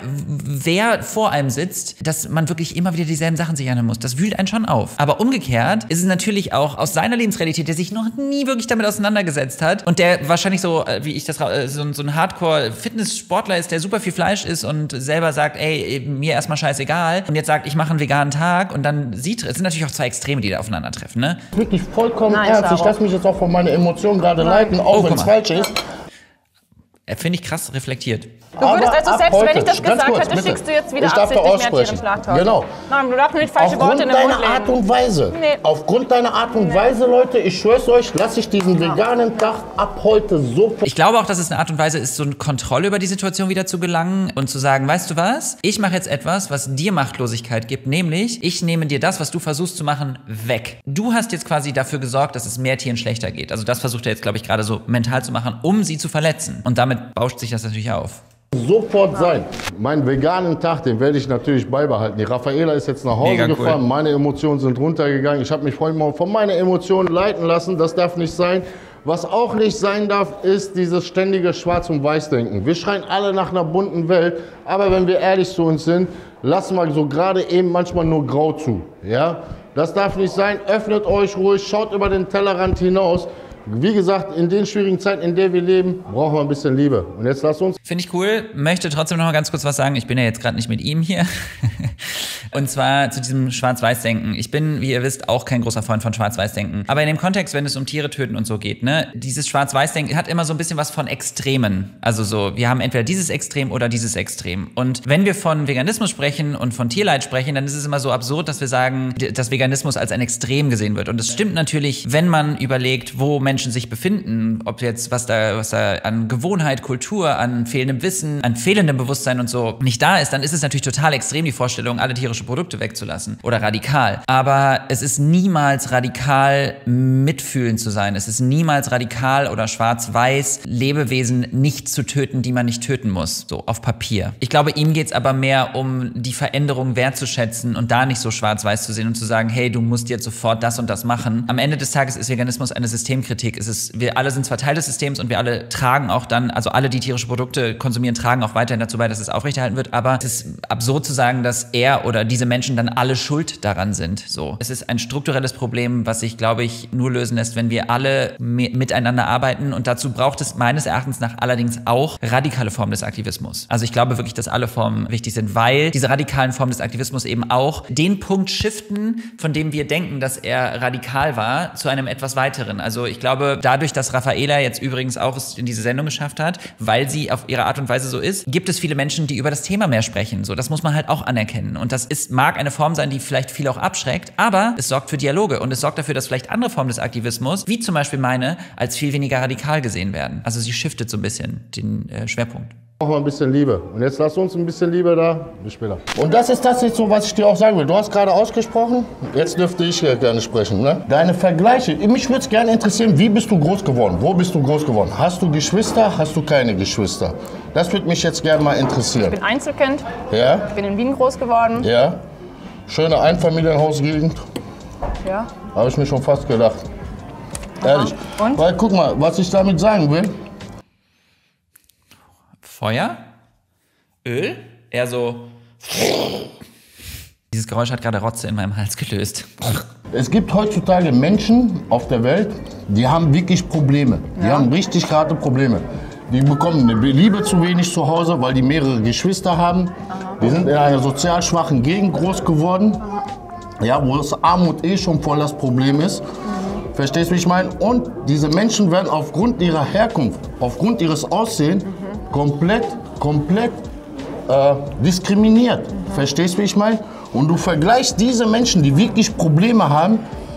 wer vor einem sitzt, dass man wirklich immer wieder dieselben Sachen sich anhören muss. Das wühlt einen schon auf. Aber umgekehrt ist es natürlich auch aus seiner Lebensrealität, der sich noch nie wirklich damit auseinandergesetzt hat und der wahrscheinlich so, wie ich das, so, so ein Hardcore-Fitness-Sportler ist, der super viel Fleisch isst und selber sagt, ey, mir erstmal scheißegal und jetzt sagt, ich mache einen veganen Tag und dann sieht, es sind natürlich auch zwei Extreme, die da aufeinandertreffen, ne? Wirklich vollkommen Nein, ernst. Ich lasse mich jetzt auch von meinen Emotionen gerade leiten, auch Oh, wenn es falsch ist. Finde ich krass reflektiert. Du würdest Aber also ab selbst, heute, wenn ich das ganz gesagt kurz, hätte, bitte. schickst du jetzt wieder Ich darf da absichtlich mehr Tiere aussprechen. ins Schlachthaus. Genau. Nein, du darfst nicht falsche Worte Aufgrund in den Mund deiner Art legen. und Weise, Nee. aufgrund deiner Art und Weise, Leute, ich schwör's euch, lasse ich diesen veganen Tag ab heute so... Ich glaube auch, dass es eine Art und Weise ist, so eine Kontrolle über die Situation wieder zu gelangen und zu sagen, weißt du was, ich mache jetzt etwas, was dir Machtlosigkeit gibt, nämlich ich nehme dir das, was du versuchst zu machen, weg. Du hast jetzt quasi dafür gesorgt, dass es mehr Tieren schlechter geht. Also das versucht er jetzt, glaube ich, gerade so mental zu machen, um sie zu verletzen. Und damit bauscht sich das natürlich auf. Sofort sein. Meinen veganen Tag, den werde ich natürlich beibehalten. Die Raffaela ist jetzt nach Hause Mega cool. gefahren, meine Emotionen sind runtergegangen. Ich habe mich vorhin mal von meinen Emotionen leiten lassen, das darf nicht sein. Was auch nicht sein darf, ist dieses ständige Schwarz- und Weiß-Denken. Wir schreien alle nach einer bunten Welt, aber wenn wir ehrlich zu uns sind, lassen wir so gerade eben manchmal nur grau zu. Ja? Das darf nicht sein. Öffnet euch ruhig, schaut über den Tellerrand hinaus. Wie gesagt, in den schwierigen Zeiten, in der wir leben, brauchen wir ein bisschen Liebe. Und jetzt lasst uns... Finde ich cool. Möchte trotzdem noch mal ganz kurz was sagen. Ich bin ja jetzt gerade nicht mit ihm hier. Und zwar zu diesem Schwarz-Weiß-Denken. Ich bin, wie ihr wisst, auch kein großer Freund von Schwarz-Weiß-Denken. Aber in dem Kontext, wenn es um Tiere töten und so geht, ne, dieses Schwarz-Weiß-Denken hat immer so ein bisschen was von Extremen. Also so, wir haben entweder dieses Extrem oder dieses Extrem. Und wenn wir von Veganismus sprechen und von Tierleid sprechen, dann ist es immer so absurd, dass wir sagen, dass Veganismus als ein Extrem gesehen wird. Und es stimmt natürlich, wenn man überlegt, wo Menschen sich befinden, ob jetzt was da, was da an Gewohnheit, Kultur, an fehlendem Wissen, an fehlendem Bewusstsein und so nicht da ist, dann ist es natürlich total extrem, die Vorstellung, alle tierische Produkte wegzulassen oder radikal. Aber es ist niemals radikal, mitfühlend zu sein. Es ist niemals radikal oder schwarz-weiß, Lebewesen nicht zu töten, die man nicht töten muss. So, auf Papier. Ich glaube, ihm geht's aber mehr um die Veränderung wertzuschätzen und da nicht so schwarz-weiß zu sehen und zu sagen, hey, du musst jetzt sofort das und das machen. Am Ende des Tages ist Veganismus eine Systemkritik. Es ist, wir alle sind zwar Teil des Systems und wir alle tragen auch dann, also alle, die tierische Produkte konsumieren, tragen auch weiterhin dazu bei, dass es aufrechterhalten wird. Aber es ist absurd zu sagen, dass er oder diese Menschen dann alle schuld daran sind. So. Es ist ein strukturelles Problem, was sich, glaube ich, nur lösen lässt, wenn wir alle miteinander arbeiten. Und dazu braucht es meines Erachtens nach allerdings auch radikale Formen des Aktivismus. Also ich glaube wirklich, dass alle Formen wichtig sind, weil diese radikalen Formen des Aktivismus eben auch den Punkt shiften, von dem wir denken, dass er radikal war, zu einem etwas weiteren. Also ich glaube, dadurch, dass Raffaela jetzt übrigens auch es in diese Sendung geschafft hat, weil sie auf ihre Art und Weise so ist, gibt es viele Menschen, die über das Thema mehr sprechen. So, das muss man halt auch anerkennen. Und das ist Es mag eine Form sein, die vielleicht viel auch abschreckt, aber es sorgt für Dialoge und es sorgt dafür, dass vielleicht andere Formen des Aktivismus, wie zum Beispiel meine, als viel weniger radikal gesehen werden. Also sie shiftet so ein bisschen den äh, Schwerpunkt. Noch mal ein bisschen Liebe. Und jetzt lass uns ein bisschen Liebe da. Bis später. Und das ist tatsächlich so, was ich dir auch sagen will. Du hast gerade ausgesprochen, jetzt dürfte ich hier gerne sprechen. Ne? Deine Vergleiche, mich würde es gerne interessieren, wie bist du groß geworden? Wo bist du groß geworden? Hast du Geschwister, hast du keine Geschwister? Das würde mich jetzt gerne mal interessieren. Ich bin Einzelkind. Ja? Ich bin in Wien groß geworden. Ja? Schöne Einfamilienhausgegend. Ja. Habe ich mir schon fast gedacht. Ehrlich. Und? Weil guck mal, was ich damit sagen will. Feuer? Öl? Eher so. Dieses Geräusch hat gerade Rotze in meinem Hals gelöst. Es gibt heutzutage Menschen auf der Welt, die haben wirklich Probleme. Die Ja. haben richtig harte Probleme. Die bekommen eine Liebe zu wenig zu Hause, weil die mehrere Geschwister haben. Die sind in einer sozial schwachen Gegend groß geworden, ja, wo das Armut eh schon voll das Problem ist. Verstehst du, wie ich meine? Und diese Menschen werden aufgrund ihrer Herkunft, aufgrund ihres Aussehens komplett, komplett äh, diskriminiert. Verstehst du, wie ich meine? Und du vergleichst diese Menschen, die wirklich Probleme haben,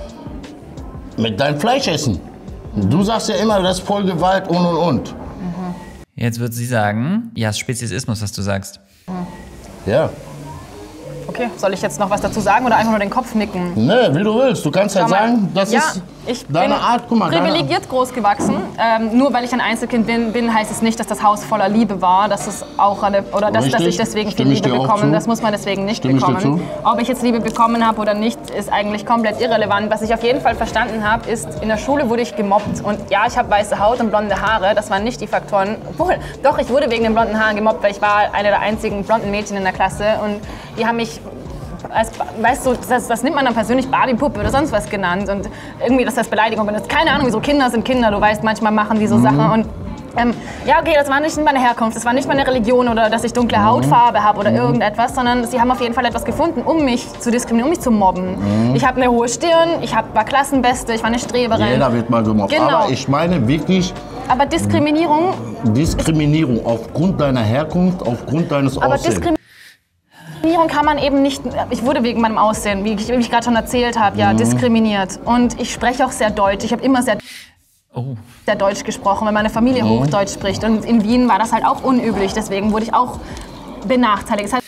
mit deinem Fleischessen. Du sagst ja immer, das ist voll Gewalt und und und. Jetzt wird sie sagen, ja, es ist Speziesismus, was du sagst. Ja. Okay, soll ich jetzt noch was dazu sagen oder einfach nur den Kopf nicken? Ne, wie du willst. Du kannst halt Schau mal. sagen, das ja, ist ich deine bin Art. Guck mal, privilegiert groß gewachsen. Ähm, nur weil ich ein Einzelkind bin, bin, heißt es nicht, dass das Haus voller Liebe war. Das ist auch eine, oder dass, dass ich deswegen viel Stimme ich Liebe dir auch bekomme. zu? Das muss man deswegen nicht Stimme ich dir bekommen. zu? Ob ich jetzt Liebe bekommen habe oder nicht, ist eigentlich komplett irrelevant. Was ich auf jeden Fall verstanden habe, ist, in der Schule wurde ich gemobbt. Und ja, ich habe weiße Haut und blonde Haare. Das waren nicht die Faktoren. Obwohl, doch, ich wurde wegen den blonden Haaren gemobbt, weil ich war eine der einzigen blonden Mädchen in der Klasse. Und die haben mich... Als, weißt du, das, das nimmt man dann persönlich Barbie-Puppe oder sonst was genannt und irgendwie, dass das Beleidigung ist. Keine Ahnung, wieso Kinder sind Kinder, du weißt, manchmal machen die so mhm. Sachen und ähm, ja, okay, das war nicht meine Herkunft, das war nicht meine Religion oder dass ich dunkle mhm. Hautfarbe habe oder mhm. irgendetwas, sondern sie haben auf jeden Fall etwas gefunden, um mich zu diskriminieren, um mich zu mobben. Mhm. Ich habe eine hohe Stirn, ich hab, war Klassenbeste, ich war eine Streberin. Jeder wird mal gemobbt, genau. Aber ich meine wirklich... Aber Diskriminierung... Diskriminierung aufgrund deiner Herkunft, aufgrund deines aber Aussehens. Diskriminierung kann man eben nicht, ich wurde wegen meinem Aussehen, wie ich, wie ich gerade schon erzählt habe, ja, mhm. diskriminiert. Und ich spreche auch sehr Deutsch. Ich habe immer sehr, oh. sehr Deutsch gesprochen, weil meine Familie mhm. Hochdeutsch spricht. Und in Wien war das halt auch unüblich, deswegen wurde ich auch benachteiligt. Das heißt,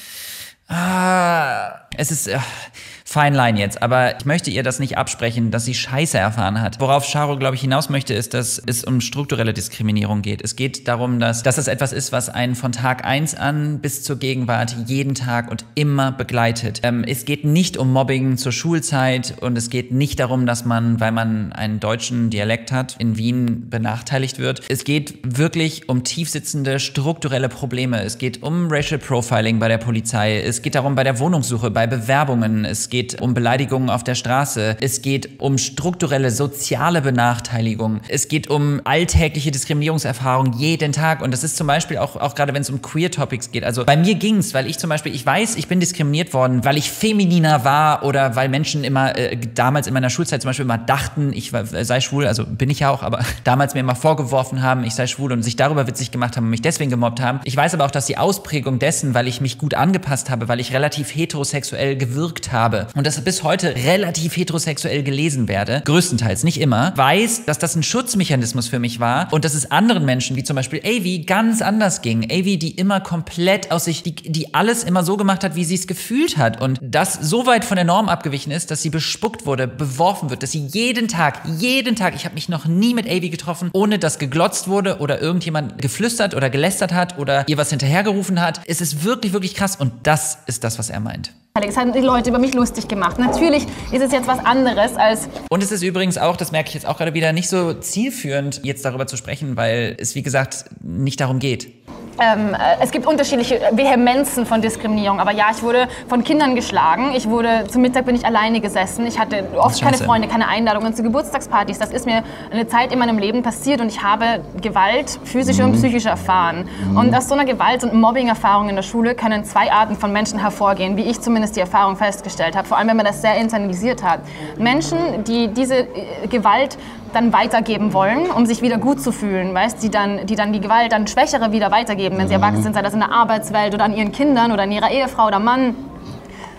ah, es ist... Äh, Fine line jetzt, aber ich möchte ihr das nicht absprechen, dass sie Scheiße erfahren hat. Worauf Charo, glaube ich, hinaus möchte, ist, dass es um strukturelle Diskriminierung geht. Es geht darum, dass, dass es etwas ist, was einen von Tag eins an bis zur Gegenwart jeden Tag und immer begleitet. Ähm, es geht nicht um Mobbing zur Schulzeit und es geht nicht darum, dass man, weil man einen deutschen Dialekt hat, in Wien benachteiligt wird. Es geht wirklich um tiefsitzende strukturelle Probleme. Es geht um Racial Profiling bei der Polizei. Es geht darum bei der Wohnungssuche, bei Bewerbungen. Es geht Es geht um Beleidigungen auf der Straße. Es geht um strukturelle soziale Benachteiligung. Es geht um alltägliche Diskriminierungserfahrungen jeden Tag. Und das ist zum Beispiel auch, auch gerade, wenn es um Queer-Topics geht. Also bei mir ging es, weil ich zum Beispiel, ich weiß, ich bin diskriminiert worden, weil ich femininer war oder weil Menschen immer, äh, damals in meiner Schulzeit zum Beispiel immer dachten, ich war, sei schwul, also bin ich ja auch, aber damals mir immer vorgeworfen haben, ich sei schwul und sich darüber witzig gemacht haben und mich deswegen gemobbt haben. Ich weiß aber auch, dass die Ausprägung dessen, weil ich mich gut angepasst habe, weil ich relativ heterosexuell gewirkt habe, und das bis heute relativ heterosexuell gelesen werde, größtenteils, nicht immer, weiß, dass das ein Schutzmechanismus für mich war und dass es anderen Menschen, wie zum Beispiel Avi, ganz anders ging. Avi, die immer komplett aus sich, die, die alles immer so gemacht hat, wie sie es gefühlt hat und das so weit von der Norm abgewichen ist, dass sie bespuckt wurde, beworfen wird, dass sie jeden Tag, jeden Tag, ich habe mich noch nie mit Avi getroffen, ohne dass geglotzt wurde oder irgendjemand geflüstert oder gelästert hat oder ihr was hinterhergerufen hat. Es ist wirklich, wirklich krass und das ist das, was er meint. Es haben die Leute über mich lustig gemacht. Natürlich ist es jetzt was anderes als... Und es ist übrigens auch, das merke ich jetzt auch gerade wieder, nicht so zielführend, jetzt darüber zu sprechen, weil es, wie gesagt, nicht darum geht. Ähm, es gibt unterschiedliche Vehemenzen von Diskriminierung. Aber ja, ich wurde von Kindern geschlagen. Ich wurde, zum Mittag bin ich alleine gesessen. Ich hatte oft keine Freunde, keine Einladungen zu Geburtstagspartys. Das ist mir eine Zeit in meinem Leben passiert und ich habe Gewalt, physische mhm. und psychische, erfahren. Mhm. Und aus so einer Gewalt- und Mobbing-Erfahrung in der Schule können zwei Arten von Menschen hervorgehen, wie ich zumindest die Erfahrung festgestellt habe. Vor allem, wenn man das sehr internalisiert hat. Menschen, die diese Gewalt dann weitergeben wollen, um sich wieder gut zu fühlen, weißt, die dann, die dann die Gewalt an Schwächere wieder weitergeben, wenn sie erwachsen sind, sei das in der Arbeitswelt oder an ihren Kindern oder an ihrer Ehefrau oder Mann.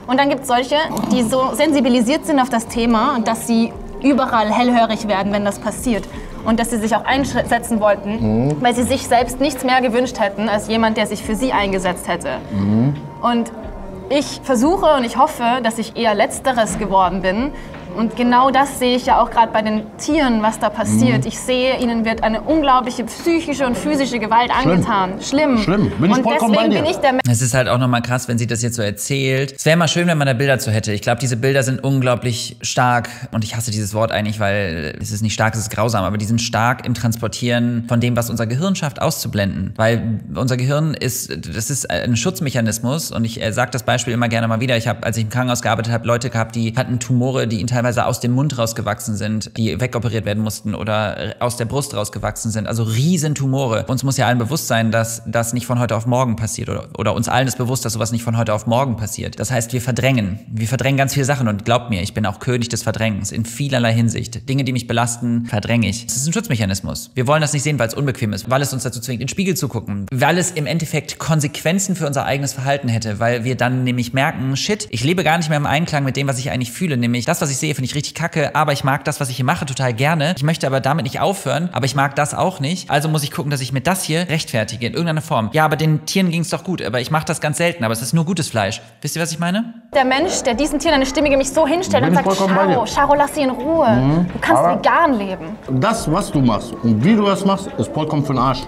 Und dann gibt es solche, die so sensibilisiert sind auf das Thema, dass sie überall hellhörig werden, wenn das passiert. Und dass sie sich auch einsetzen wollten, mhm. weil sie sich selbst nichts mehr gewünscht hätten, als jemand, der sich für sie eingesetzt hätte. Mhm. Und ich versuche und ich hoffe, dass ich eher Letzteres geworden bin. Und genau das sehe ich ja auch gerade bei den Tieren, was da passiert. Mhm. Ich sehe, ihnen wird eine unglaubliche psychische und physische Gewalt angetan. Schlimm. Schlimm. Bin ich und deswegen bei dir. bin ich der Mensch. Es ist halt auch nochmal krass, wenn sie das jetzt so erzählt. Es wäre mal schön, wenn man da Bilder zu hätte. Ich glaube, diese Bilder sind unglaublich stark. Und ich hasse dieses Wort eigentlich, weil es ist nicht stark, es ist grausam. Aber die sind stark im Transportieren von dem, was unser Gehirn schafft, auszublenden. Weil unser Gehirn ist, das ist ein Schutzmechanismus. Und ich äh, sage das Beispiel immer gerne mal wieder. Ich habe, als ich im Krankenhaus gearbeitet habe, Leute gehabt, die hatten Tumore, die ihnen teilweise aus dem Mund rausgewachsen sind, die wegoperiert werden mussten oder aus der Brust rausgewachsen sind. Also riesen Tumore. Uns muss ja allen bewusst sein, dass das nicht von heute auf morgen passiert oder, oder uns allen ist bewusst, dass sowas nicht von heute auf morgen passiert. Das heißt, wir verdrängen. Wir verdrängen ganz viele Sachen und glaubt mir, ich bin auch König des Verdrängens in vielerlei Hinsicht. Dinge, die mich belasten, verdränge ich. Es ist ein Schutzmechanismus. Wir wollen das nicht sehen, weil es unbequem ist, weil es uns dazu zwingt, in den Spiegel zu gucken, weil es im Endeffekt Konsequenzen für unser eigenes Verhalten hätte, weil wir dann nämlich merken, shit, ich lebe gar nicht mehr im Einklang mit dem, was ich eigentlich fühle, nämlich das, was ich sehe, finde ich richtig kacke, aber ich mag das, was ich hier mache, total gerne. Ich möchte aber damit nicht aufhören, aber ich mag das auch nicht. Also muss ich gucken, dass ich mir das hier rechtfertige in irgendeiner Form. Ja, aber den Tieren ging es doch gut, aber ich mache das ganz selten, aber es ist nur gutes Fleisch. Wisst ihr, was ich meine? Der Mensch, der diesen Tieren eine stimmige mich so hinstellt und sagt, Charo, Charo, lass sie in Ruhe. Mhm. Du kannst aber vegan leben. Das, was du machst und wie du das machst, ist vollkommen für den Arsch.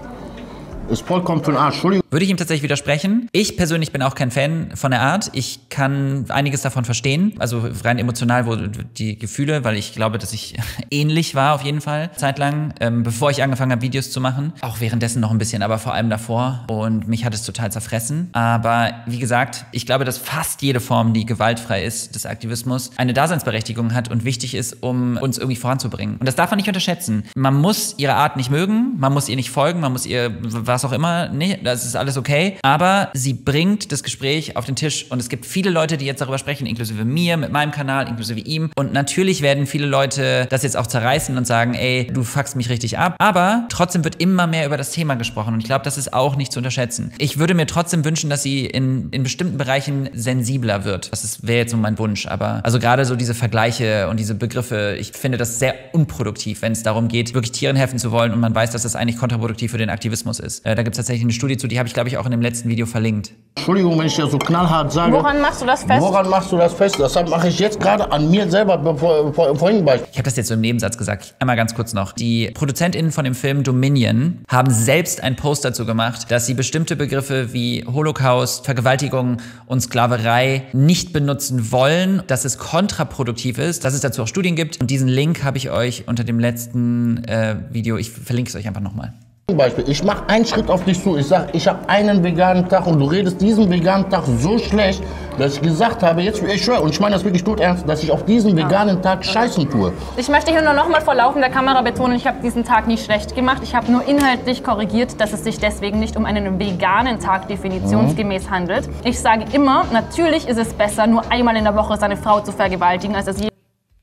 Ist vollkommen für den Arsch. Entschuldigung. Würde ich ihm tatsächlich widersprechen. Ich persönlich bin auch kein Fan von der Art. Ich kann einiges davon verstehen. Also rein emotional, wo die Gefühle, weil ich glaube, dass ich ähnlich war auf jeden Fall, zeitlang, ähm, bevor ich angefangen habe, Videos zu machen. Auch währenddessen noch ein bisschen, aber vor allem davor. Und mich hat es total zerfressen. Aber wie gesagt, ich glaube, dass fast jede Form, die gewaltfrei ist, des Aktivismus, eine Daseinsberechtigung hat und wichtig ist, um uns irgendwie voranzubringen. Und das darf man nicht unterschätzen. Man muss ihre Art nicht mögen, man muss ihr nicht folgen, man muss ihr was auch immer, nee, das ist alles okay, aber sie bringt das Gespräch auf den Tisch und es gibt viele Leute, die jetzt darüber sprechen, inklusive mir, mit meinem Kanal, inklusive ihm und natürlich werden viele Leute das jetzt auch zerreißen und sagen, ey, du fuckst mich richtig ab, aber trotzdem wird immer mehr über das Thema gesprochen und ich glaube, das ist auch nicht zu unterschätzen. Ich würde mir trotzdem wünschen, dass sie in, in bestimmten Bereichen sensibler wird. Das wäre jetzt so mein Wunsch, aber also gerade so diese Vergleiche und diese Begriffe, ich finde das sehr unproduktiv, wenn es darum geht, wirklich Tieren helfen zu wollen und man weiß, dass das eigentlich kontraproduktiv für den Aktivismus ist. Da gibt es tatsächlich eine Studie zu, die habe ich, glaube ich, auch in dem letzten Video verlinkt. Entschuldigung, wenn ich dir so knallhart sage. Woran machst du das fest? Woran machst du das fest? Deshalb mache ich jetzt gerade an mir selber bevor, vor, vorhin bei. Ich habe das jetzt so im Nebensatz gesagt. Einmal ganz kurz noch. Die ProduzentInnen von dem Film Dominion haben selbst einen Post dazu gemacht, dass sie bestimmte Begriffe wie Holocaust, Vergewaltigung und Sklaverei nicht benutzen wollen, dass es kontraproduktiv ist, dass es dazu auch Studien gibt. Und diesen Link habe ich euch unter dem letzten äh, Video, ich verlinke es euch einfach nochmal. Beispiel. Ich mache einen Schritt auf dich zu. Ich sage, ich habe einen veganen Tag und du redest diesen veganen Tag so schlecht, dass ich gesagt habe, jetzt, ich schwöre, und ich meine das wirklich tot ernst, dass ich auf diesen veganen Tag Scheißen tue. Ich möchte hier nur noch mal vor laufender Kamera betonen, ich habe diesen Tag nicht schlecht gemacht. Ich habe nur inhaltlich korrigiert, dass es sich deswegen nicht um einen veganen Tag definitionsgemäß mhm. handelt. Ich sage immer, natürlich ist es besser, nur einmal in der Woche seine Frau zu vergewaltigen, als es je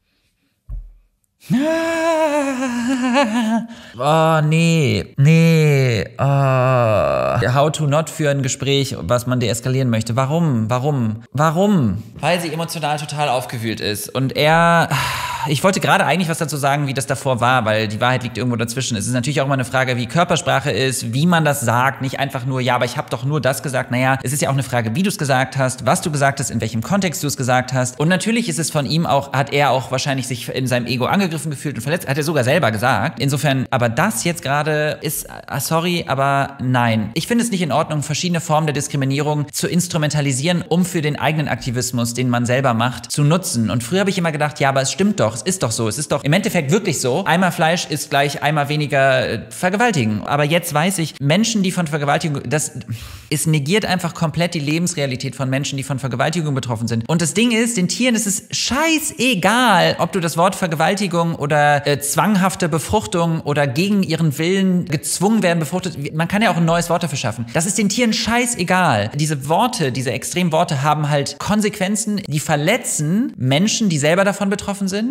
Oh, nee, nee, oh. How to not für ein Gespräch, was man deeskalieren möchte. Warum? Warum? Warum? Weil sie emotional total aufgewühlt ist. Und er, ich wollte gerade eigentlich was dazu sagen, wie das davor war, weil die Wahrheit liegt irgendwo dazwischen. Es ist natürlich auch immer eine Frage, wie Körpersprache ist, wie man das sagt. Nicht einfach nur, ja, aber ich habe doch nur das gesagt. Naja, es ist ja auch eine Frage, wie du es gesagt hast, was du gesagt hast, in welchem Kontext du es gesagt hast. Und natürlich ist es von ihm auch, hat er auch wahrscheinlich sich in seinem Ego angegriffen gefühlt und verletzt, hat er sogar selber gesagt. Insofern, aber das jetzt gerade ist, sorry, aber nein. Ich finde es nicht in Ordnung, verschiedene Formen der Diskriminierung zu instrumentalisieren, um für den eigenen Aktivismus, den man selber macht, zu nutzen. Und früher habe ich immer gedacht, ja, aber es stimmt doch, es ist doch so, es ist doch im Endeffekt wirklich so. Einmal Fleisch ist gleich einmal weniger äh, Vergewaltigen. Aber jetzt weiß ich, Menschen, die von Vergewaltigung, das, es negiert einfach komplett die Lebensrealität von Menschen, die von Vergewaltigung betroffen sind. Und das Ding ist, den Tieren ist es scheißegal, ob du das Wort Vergewaltigung oder äh, zwanghafte Befruchtung oder gegen ihren Willen gezwungen werden befruchtet. Man kann ja auch ein neues Wort dafür schaffen. Das ist den Tieren scheißegal. Diese Worte, diese extremen Worte haben halt Konsequenzen, die verletzen Menschen, die selber davon betroffen sind.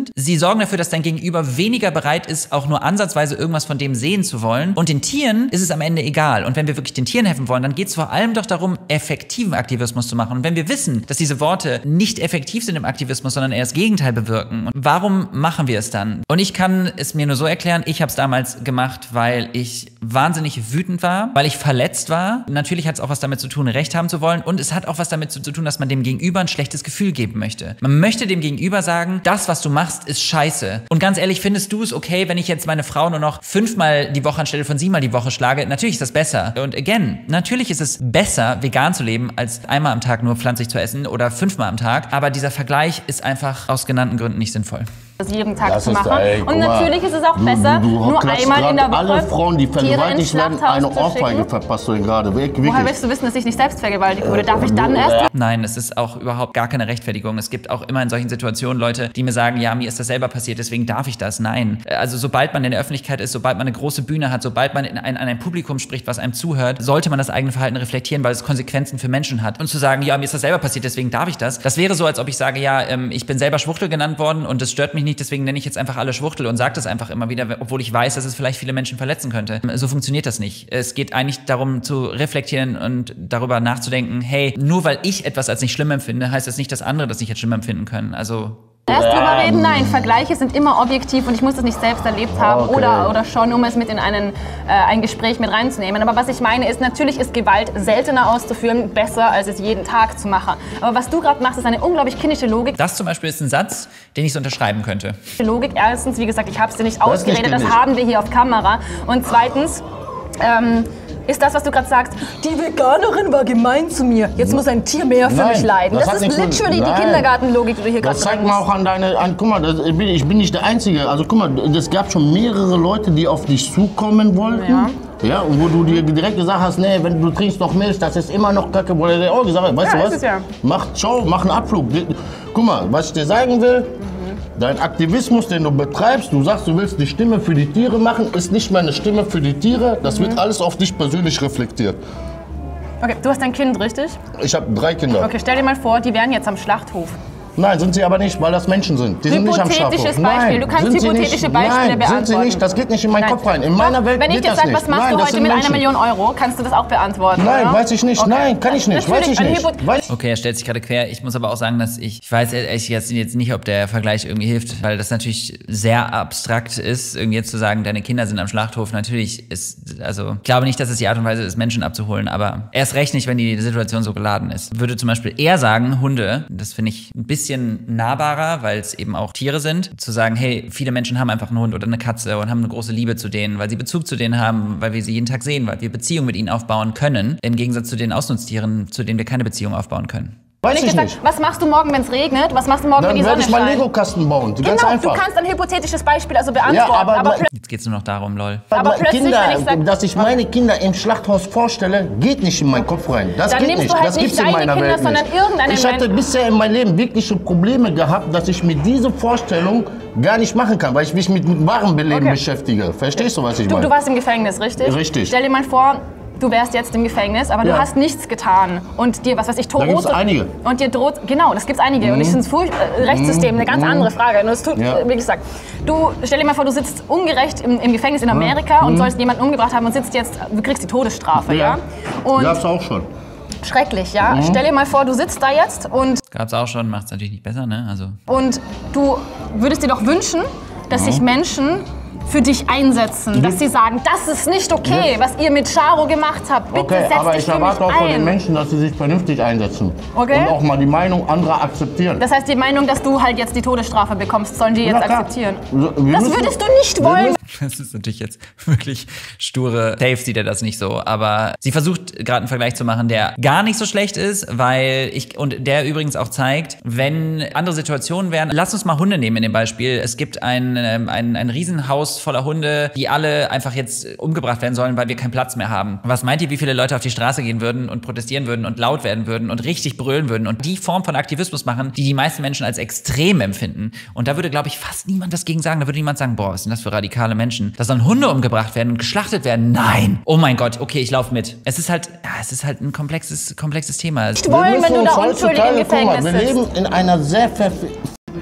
sind. Sie sorgen dafür, dass dein Gegenüber weniger bereit ist, auch nur ansatzweise irgendwas von dem sehen zu wollen. Und den Tieren ist es am Ende egal. Und wenn wir wirklich den Tieren helfen wollen, dann geht es vor allem doch darum, effektiven Aktivismus zu machen. Und wenn wir wissen, dass diese Worte nicht effektiv sind im Aktivismus, sondern eher das Gegenteil bewirken, warum machen wir es dann? Und ich kann es mir nur so erklären, ich habe es damals gemacht, weil ich wahnsinnig wütend war, weil ich verletzt war. Natürlich hat es auch was damit zu tun, Recht haben zu wollen. Und es hat auch was damit zu tun, dass man dem Gegenüber ein schlechtes Gefühl geben möchte. Man möchte dem Gegenüber sagen, das, was du machst, ist scheiße. Und ganz ehrlich, findest du es okay, wenn ich jetzt meine Frau nur noch fünfmal die Woche anstelle von siebenmal die Woche schlage? Natürlich ist das besser. Und again, natürlich ist es besser, vegan zu leben, als einmal am Tag nur pflanzlich zu essen oder fünfmal am Tag. Aber dieser Vergleich ist einfach aus genannten Gründen nicht sinnvoll. Das jeden Tag Das zu ist, machen. ey, Und guck mal, natürlich ist es auch du, besser, du, du nur klatscht einmal in der Woche alle Frauen, die Tiere ins vergewaltigt werden, Schlachthaus eine zu Ohrfeige schicken. verpasst du ihnen gerade. Wirklich. Woher willst du wissen, dass ich nicht selbst vergewaltigt wurde? Darf ich dann erst? Nein, es ist auch überhaupt gar keine Rechtfertigung. Es gibt auch immer in solchen Situationen Leute, die mir sagen, ja, mir ist das selber passiert, deswegen darf ich das. Nein. Also sobald man in der Öffentlichkeit ist, sobald man eine große Bühne hat, sobald man in ein, an ein Publikum spricht, was einem zuhört, sollte man das eigene Verhalten reflektieren, weil es Konsequenzen für Menschen hat. Und zu sagen, ja, mir ist das selber passiert, deswegen darf ich das. Das wäre so, als ob ich sage, ja, ähm, ich bin selber Schwuchtel genannt worden und das stört mich nicht, deswegen nenne ich jetzt einfach alle Schwuchtel und sage das einfach immer wieder, obwohl ich weiß, dass es vielleicht viele Menschen verletzen könnte. So funktioniert das nicht. Es geht eigentlich darum zu reflektieren und darüber nachzudenken, hey, nur weil ich etwas als nicht schlimm empfinde, heißt das nicht, dass andere das nicht als schlimm empfinden können. Also Erst drüber reden, nein, Vergleiche sind immer objektiv und ich muss das nicht selbst erlebt haben Okay. oder, oder schon, um es mit in einen, äh, ein Gespräch mit reinzunehmen. Aber was ich meine ist, natürlich ist Gewalt seltener auszuführen besser, als es jeden Tag zu machen. Aber was du gerade machst, ist eine unglaublich kindische Logik. das zum Beispiel ist ein Satz, den ich so unterschreiben könnte. Logik. Erstens, wie gesagt, ich habe es dir nicht Das ist nicht ausgeredet, das kindisch. haben wir hier auf Kamera. Und zweitens, ähm, ist das, was du gerade sagst, die Veganerin war gemein zu mir, jetzt muss ein Tier mehr für Nein, mich leiden. das Das, hat ist nichts mit- literally die Nein. Kindergartenlogik, die du hier gerade Das zeigt bringst. mal auch an deine, an, guck mal, das, ich, bin, ich bin nicht der Einzige. Also guck mal, es gab schon mehrere Leute, die auf dich zukommen wollten. Ja. Ja, und wo du dir direkt gesagt hast, nee, wenn du trinkst noch Milch, das ist immer noch Kacke. Wo der auch gesagt hat, weißt Ja, du ist was? es ja. Mach, schau, mach einen Abflug. Guck mal, was ich dir sagen will, dein Aktivismus, den du betreibst, du sagst, du willst die Stimme für die Tiere machen, ist nicht mehr eine Stimme für die Tiere. Das wird alles auf dich persönlich reflektiert. Okay, du hast ein Kind, richtig? Ich habe drei Kinder. Okay, stell dir mal vor, die wären jetzt am Schlachthof. Nein, sind sie aber nicht, weil das Menschen sind. Die sind nicht am Schlachthof. Hypothetisches Beispiel. Du kannst sind sie hypothetische nicht. Beispiele Nein, sind sie beantworten. nicht. Das geht nicht in meinen Nein. Kopf rein. In Doch, meiner Welt wenn ich geht dir das sage, nicht. was machst Nein, du das heute sind mit einer Menschen. Million Euro, kannst du das auch beantworten, Nein, oder? weiß ich nicht. Okay. Nein, kann ich nicht. Weiß Natürlich, ich eine nicht. Hypo- Weiß Okay, er stellt sich gerade quer. Ich muss aber auch sagen, dass ich, ich weiß ehrlich jetzt jetzt nicht, ob der Vergleich irgendwie hilft, weil das natürlich sehr abstrakt ist, irgendwie jetzt zu sagen, deine Kinder sind am Schlachthof. Natürlich ist, also ich glaube nicht, dass es die Art und Weise ist, Menschen abzuholen, aber erst recht nicht, wenn die Situation so geladen ist. Würde zum Beispiel eher sagen, Hunde, das finde ich ein bisschen nahbarer, weil es eben auch Tiere sind, zu sagen, hey, viele Menschen haben einfach einen Hund oder eine Katze und haben eine große Liebe zu denen, weil sie Bezug zu denen haben, weil wir sie jeden Tag sehen, weil wir Beziehungen mit ihnen aufbauen können, im Gegensatz zu den Ausnutztieren, zu denen wir keine Beziehung aufbauen können. Weiß Wenn ich ich dir nicht. sag, was machst du morgen, wenn es regnet? Was machst du morgen, Dann wenn die werde Sonne ich mal scheint? Lego-Kasten bauen. Ganz Genau, einfach. du kannst ein hypothetisches Beispiel also beantworten. Ja, aber- plö- Jetzt geht's nur noch darum, lol. aber Aber plötzlich, Kinder, wenn ich sag- dass ich meine Kinder im Schlachthaus vorstelle, geht nicht in meinen Kopf rein. Das Dann geht nimmst nicht. du halt das nicht gibt's in deine meiner Kinder, Welt sondern nicht. irgendeine Ich hatte Men- bisher in meinem Leben wirkliche Probleme gehabt, dass ich mir diese Vorstellung gar nicht machen kann, weil ich mich mit, mit wahrem Beleben Okay. beschäftige. Verstehst du, was ich du, meine? du warst im Gefängnis, richtig? Richtig. Stell dir mal vor, du wärst jetzt im Gefängnis, aber du Ja. hast nichts getan und dir, was weiß ich, Da gibt's droht- einige. Und dir droht, genau, das gibt's einige. Und ich finde Furcht, äh, Rechtssystem eine ganz andere Frage. Und das tut, Ja. wie gesagt, du stell dir mal vor, du sitzt ungerecht im, im Gefängnis in Amerika und sollst jemanden umgebracht haben und sitzt jetzt, du kriegst die Todesstrafe, ja? Und Gab's auch schon. schrecklich, ja? Stell dir mal vor, du sitzt da jetzt und Gab's auch schon, macht's natürlich nicht besser, ne? Also Und du würdest dir doch wünschen, dass sich Menschen für dich einsetzen, dass sie sagen, das ist nicht okay, was ihr mit Charo gemacht habt. Bitte Okay, setzt aber dich ich für erwarte mich auch von den ein. Menschen, dass sie sich vernünftig einsetzen. Okay. Und auch mal die Meinung anderer akzeptieren. Das heißt, die Meinung, dass du halt jetzt die Todesstrafe bekommst, sollen die jetzt Na klar. akzeptieren. So, wir Das müssen- würdest du nicht wir wollen. müssen- das ist natürlich jetzt wirklich sture. Dave sieht er das nicht so, aber sie versucht gerade einen Vergleich zu machen, der gar nicht so schlecht ist, weil ich, und der übrigens auch zeigt, wenn andere Situationen wären, lass uns mal Hunde nehmen in dem Beispiel. Es gibt ein, ähm, ein, ein Riesenhaus voller Hunde, die alle einfach jetzt umgebracht werden sollen, weil wir keinen Platz mehr haben. Was meint ihr, wie viele Leute auf die Straße gehen würden und protestieren würden und laut werden würden und richtig brüllen würden und die Form von Aktivismus machen, die die meisten Menschen als extrem empfinden? Und da würde, glaube ich, fast niemand das gegen sagen. Da würde niemand sagen, boah, was sind das für radikale Menschen? Da sollen Hunde umgebracht werden und geschlachtet werden? Nein! Oh mein Gott, okay, ich laufe mit. Es ist halt, ja, es ist halt ein komplexes, komplexes Thema. Nicht wollen, wenn du da unschuldig im heutzutage, guck mal, Gefängnis wir sitzt. leben in einer sehr verf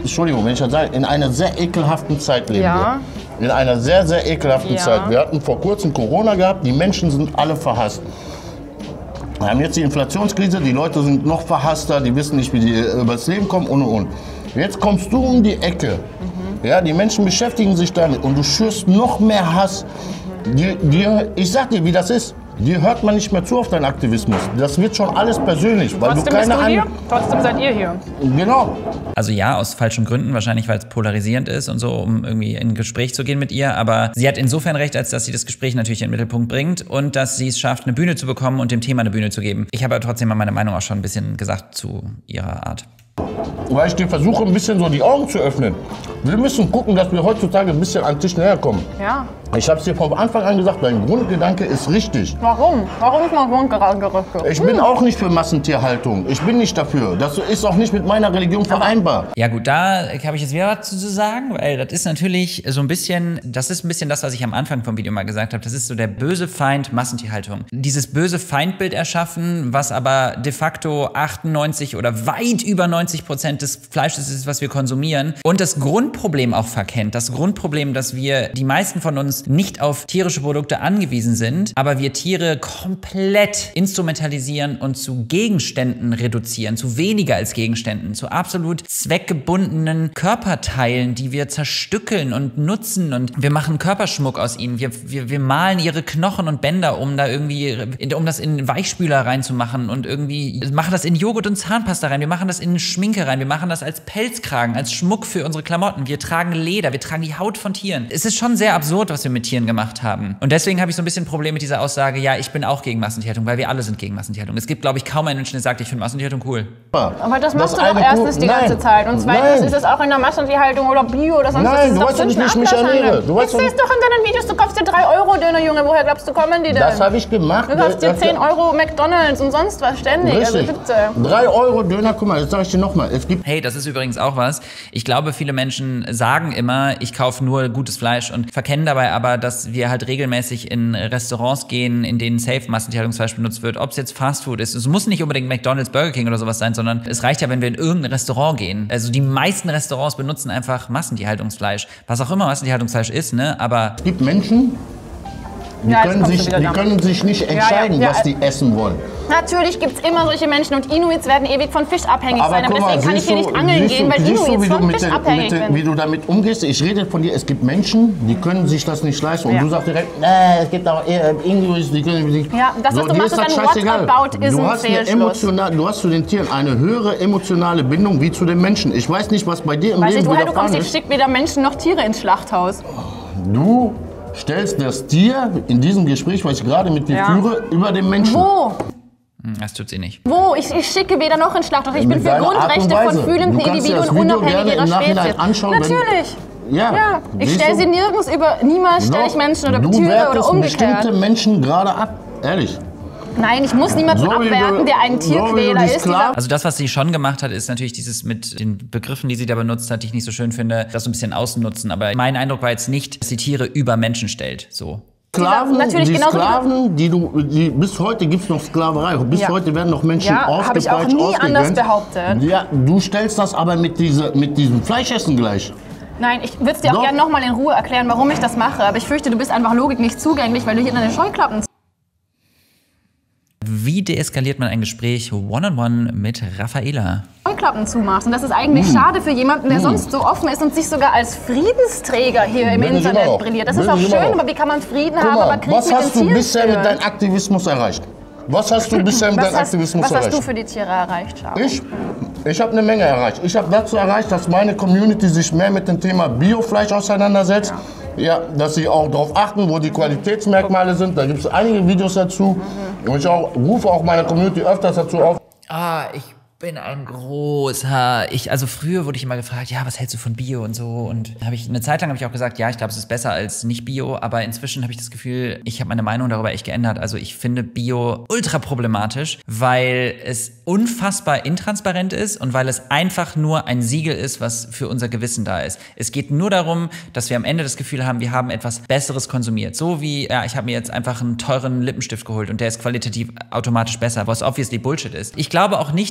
Entschuldigung, wenn ich das sage, in einer sehr ekelhaften Zeit leben Ja. wir. In einer sehr, sehr ekelhaften Ja. Zeit. Wir hatten vor kurzem Corona gehabt, die Menschen sind alle verhasst. Wir haben jetzt die Inflationskrise, die Leute sind noch verhasster, die wissen nicht, wie die äh, übers Leben kommen und und und. Jetzt kommst du um die Ecke. Mhm. Ja, die Menschen beschäftigen sich damit und du schürst noch mehr Hass. Mhm. Die, die, ich sag dir, wie das ist. Dir hört man nicht mehr zu auf deinen Aktivismus. Das wird schon alles persönlich, weil Trotzdem du keine bist du hier, An- trotzdem seid ihr hier. Genau. Also ja, aus falschen Gründen, wahrscheinlich weil es polarisierend ist und so, um irgendwie in ein Gespräch zu gehen mit ihr. Aber sie hat insofern recht, als dass sie das Gespräch natürlich in den Mittelpunkt bringt und dass sie es schafft, eine Bühne zu bekommen und dem Thema eine Bühne zu geben. Ich habe aber trotzdem mal meine Meinung auch schon ein bisschen gesagt zu ihrer Art. Weil ich dir versuche, ein bisschen so die Augen zu öffnen. Wir müssen gucken, dass wir heutzutage ein bisschen an den Tisch näher kommen. Ja. Ich habe es dir von Anfang an gesagt, dein Grundgedanke ist richtig. Warum? Warum ist mein Grundgedanke richtig? Ich bin auch nicht für Massentierhaltung. Ich bin nicht dafür. Das ist auch nicht mit meiner Religion vereinbar. Ja gut, da habe ich jetzt wieder was zu sagen, weil das ist natürlich so ein bisschen, das ist ein bisschen das, was ich am Anfang vom Video mal gesagt habe. Das ist so der böse Feind Massentierhaltung. Dieses böse Feindbild erschaffen, was aber de facto achtundneunzig oder weit über neunzig Prozent des Fleisches ist, was wir konsumieren. Und das Grundproblem auch verkennt. Das Grundproblem, dass wir, die meisten von uns, nicht auf tierische Produkte angewiesen sind, aber wir Tiere komplett instrumentalisieren und zu Gegenständen reduzieren, zu weniger als Gegenständen, zu absolut zweckgebundenen Körperteilen, die wir zerstückeln und nutzen, und wir machen Körperschmuck aus ihnen. Wir, wir, wir malen ihre Knochen und Bänder, um da irgendwie, um das in Weichspüler reinzumachen, und irgendwie machen das in Joghurt und Zahnpasta rein. Wir machen das in Schminke rein. Wir machen das als Pelzkragen, als Schmuck für unsere Klamotten. Wir tragen Leder, wir tragen die Haut von Tieren. Es ist schon sehr absurd, was wir mit Tieren gemacht haben. Und deswegen habe ich so ein bisschen ein Problem mit dieser Aussage, ja, ich bin auch gegen Massentierhaltung, weil wir alle sind gegen Massentierhaltung. Es gibt, glaube ich, kaum einen Menschen, der sagt, ich finde Massentierhaltung cool. Aber das machst Das du doch eine erstens Kuh- die ganze Nein. Zeit. Und zweitens Nein. ist es auch in der Massentierhaltung oder Bio oder sonst was. Nein, Das ist du doch weißt ja nicht, sonst wie ich ein mich Ablasshandel. ernähre. Du weißt Ich sehe es doch in deinen Videos, du kaufst dir drei Euro Döner, Junge. Woher glaubst du, kommen die denn? Das habe ich gemacht. Du kaufst dir Das- zehn Euro McDonalds und sonst was ständig. Richtig. Also bitte. drei Euro Döner, guck mal, jetzt sage ich dir nochmal. Es gibt Hey, das ist übrigens auch was. Ich glaube, viele Menschen sagen immer, ich kaufe nur gutes Fleisch, und verkennen dabei aber, dass wir halt regelmäßig in Restaurants gehen, in denen safe Massentierhaltungsfleisch benutzt wird. Ob es jetzt Fastfood ist. Es muss nicht unbedingt McDonald's, Burger King oder sowas sein, sondern es reicht ja, wenn wir in irgendein Restaurant gehen. Also die meisten Restaurants benutzen einfach Massentierhaltungsfleisch. Was auch immer Massentierhaltungsfleisch ist, ne? Aber Es gibt Menschen, die, Ja, jetzt können, kommst du sich, wieder die damit. können sich nicht entscheiden, ja, was die essen wollen. Natürlich gibt es immer solche Menschen, und Inuits werden ewig von Fisch abhängig sein. Aber guck mal, deswegen kann ich siehst hier du- nicht angeln siehst gehen, du- weil siehst du, Inuits wie du von mit Fisch den- abhängig mit den- Wie sind. du damit umgehst. Ich rede von dir, es gibt Menschen, die können sich das nicht leisten. Und Ja. du sagst direkt, nee, es gibt auch äh, Inuits, die können sich... Ja, das, was du dir machst, ist ein scheißegal. Whataboutism Du hast, eine Fehlschluss. emotional, du hast zu den Tieren eine höhere emotionale Bindung wie zu den Menschen. Ich weiß nicht, was bei dir im Weiß ich, Leben woher du widerfahren kommst, ich ist. schick weder Menschen noch Tiere ins Schlachthaus. Du stellst das Tier in diesem Gespräch, was ich gerade mit dir Ja. führe, über den Menschen. Wo? das tut sie nicht. Wo? Ich, ich schicke weder noch ins Schlachthaus. Ich bin Mit für deiner Art und Grundrechte Weise. von fühlenden Du kannst dir Individuen das Video unabhängig gerne ihrer im Nachhinein Spezies. anschauen, wenn- Natürlich. Ja, Ja, ich siehst stelle du? sie nirgends über, niemals stelle ich Doch, Menschen oder du Tiere oder wertest umgekehrt. bestimmte Menschen gerade ab. Ehrlich. Nein, ich muss niemanden So wie du- abwerten, der ein so wie du Tierquäler die ist. Sklaven- Dieser Also das, was sie schon gemacht hat, ist natürlich dieses mit den Begriffen, die sie da benutzt hat, die ich nicht so schön finde, das so ein bisschen ausnutzen. Aber mein Eindruck war jetzt nicht, dass sie Tiere über Menschen stellt. So. Sklaven, natürlich die genauso wie du- Sklaven, die du, die, bis heute gibt es noch Sklaverei. Bis Ja. heute werden noch Menschen Ja, hab ich auch ausgepeitscht, nie anders ausgegrenzt. behauptet. Ja, du stellst das aber mit, diese, mit diesem Fleischessen gleich. Nein, ich würde es dir auch Doch. gerne nochmal in Ruhe erklären, warum ich das mache. Aber ich fürchte, du bist einfach Logik nicht zugänglich, weil du hier deine Scheuklappen. Wie deeskaliert man ein Gespräch One-on-One mit Raffaela? Scheuklappen zumachst. Und das ist Hm. eigentlich schade für jemanden, der sonst so offen ist und sich sogar als Friedensträger hier im Bin ich immer Internet noch. brilliert. Das Bin ist auch ich immer schön, noch. aber wie kann man Frieden Guck haben, mal, aber Krieg was mit hast den du Tieren bisher führen? mit deinem Aktivismus erreicht? Was hast du bisher mit Was deinem hast, Aktivismus was hast erreicht? du für die Tiere erreicht, Schau? Ich? Ich habe eine Menge erreicht. Ich habe dazu erreicht, dass meine Community sich mehr mit dem Thema Biofleisch auseinandersetzt. Ja, dass sie auch darauf achten, wo die Qualitätsmerkmale sind. Da gibt es einige Videos dazu. Und ich auch, rufe auch meine Community öfters dazu auf. Ah, ich bin ein großer. Ich, also früher wurde ich immer gefragt, ja, was hältst du von Bio und so? Und habe ich eine Zeit lang habe ich auch gesagt, ja, ich glaube, es ist besser als nicht Bio. Aber inzwischen habe ich das Gefühl, ich habe meine Meinung darüber echt geändert. Also ich finde Bio ultra problematisch, weil es unfassbar intransparent ist und weil es einfach nur ein Siegel ist, was für unser Gewissen da ist. Es geht nur darum, dass wir am Ende das Gefühl haben, wir haben etwas Besseres konsumiert. So wie, ja, ich habe mir jetzt einfach einen teuren Lippenstift geholt und der ist qualitativ automatisch besser, was obviously Bullshit ist. Ich glaube auch nicht, dass Menschen,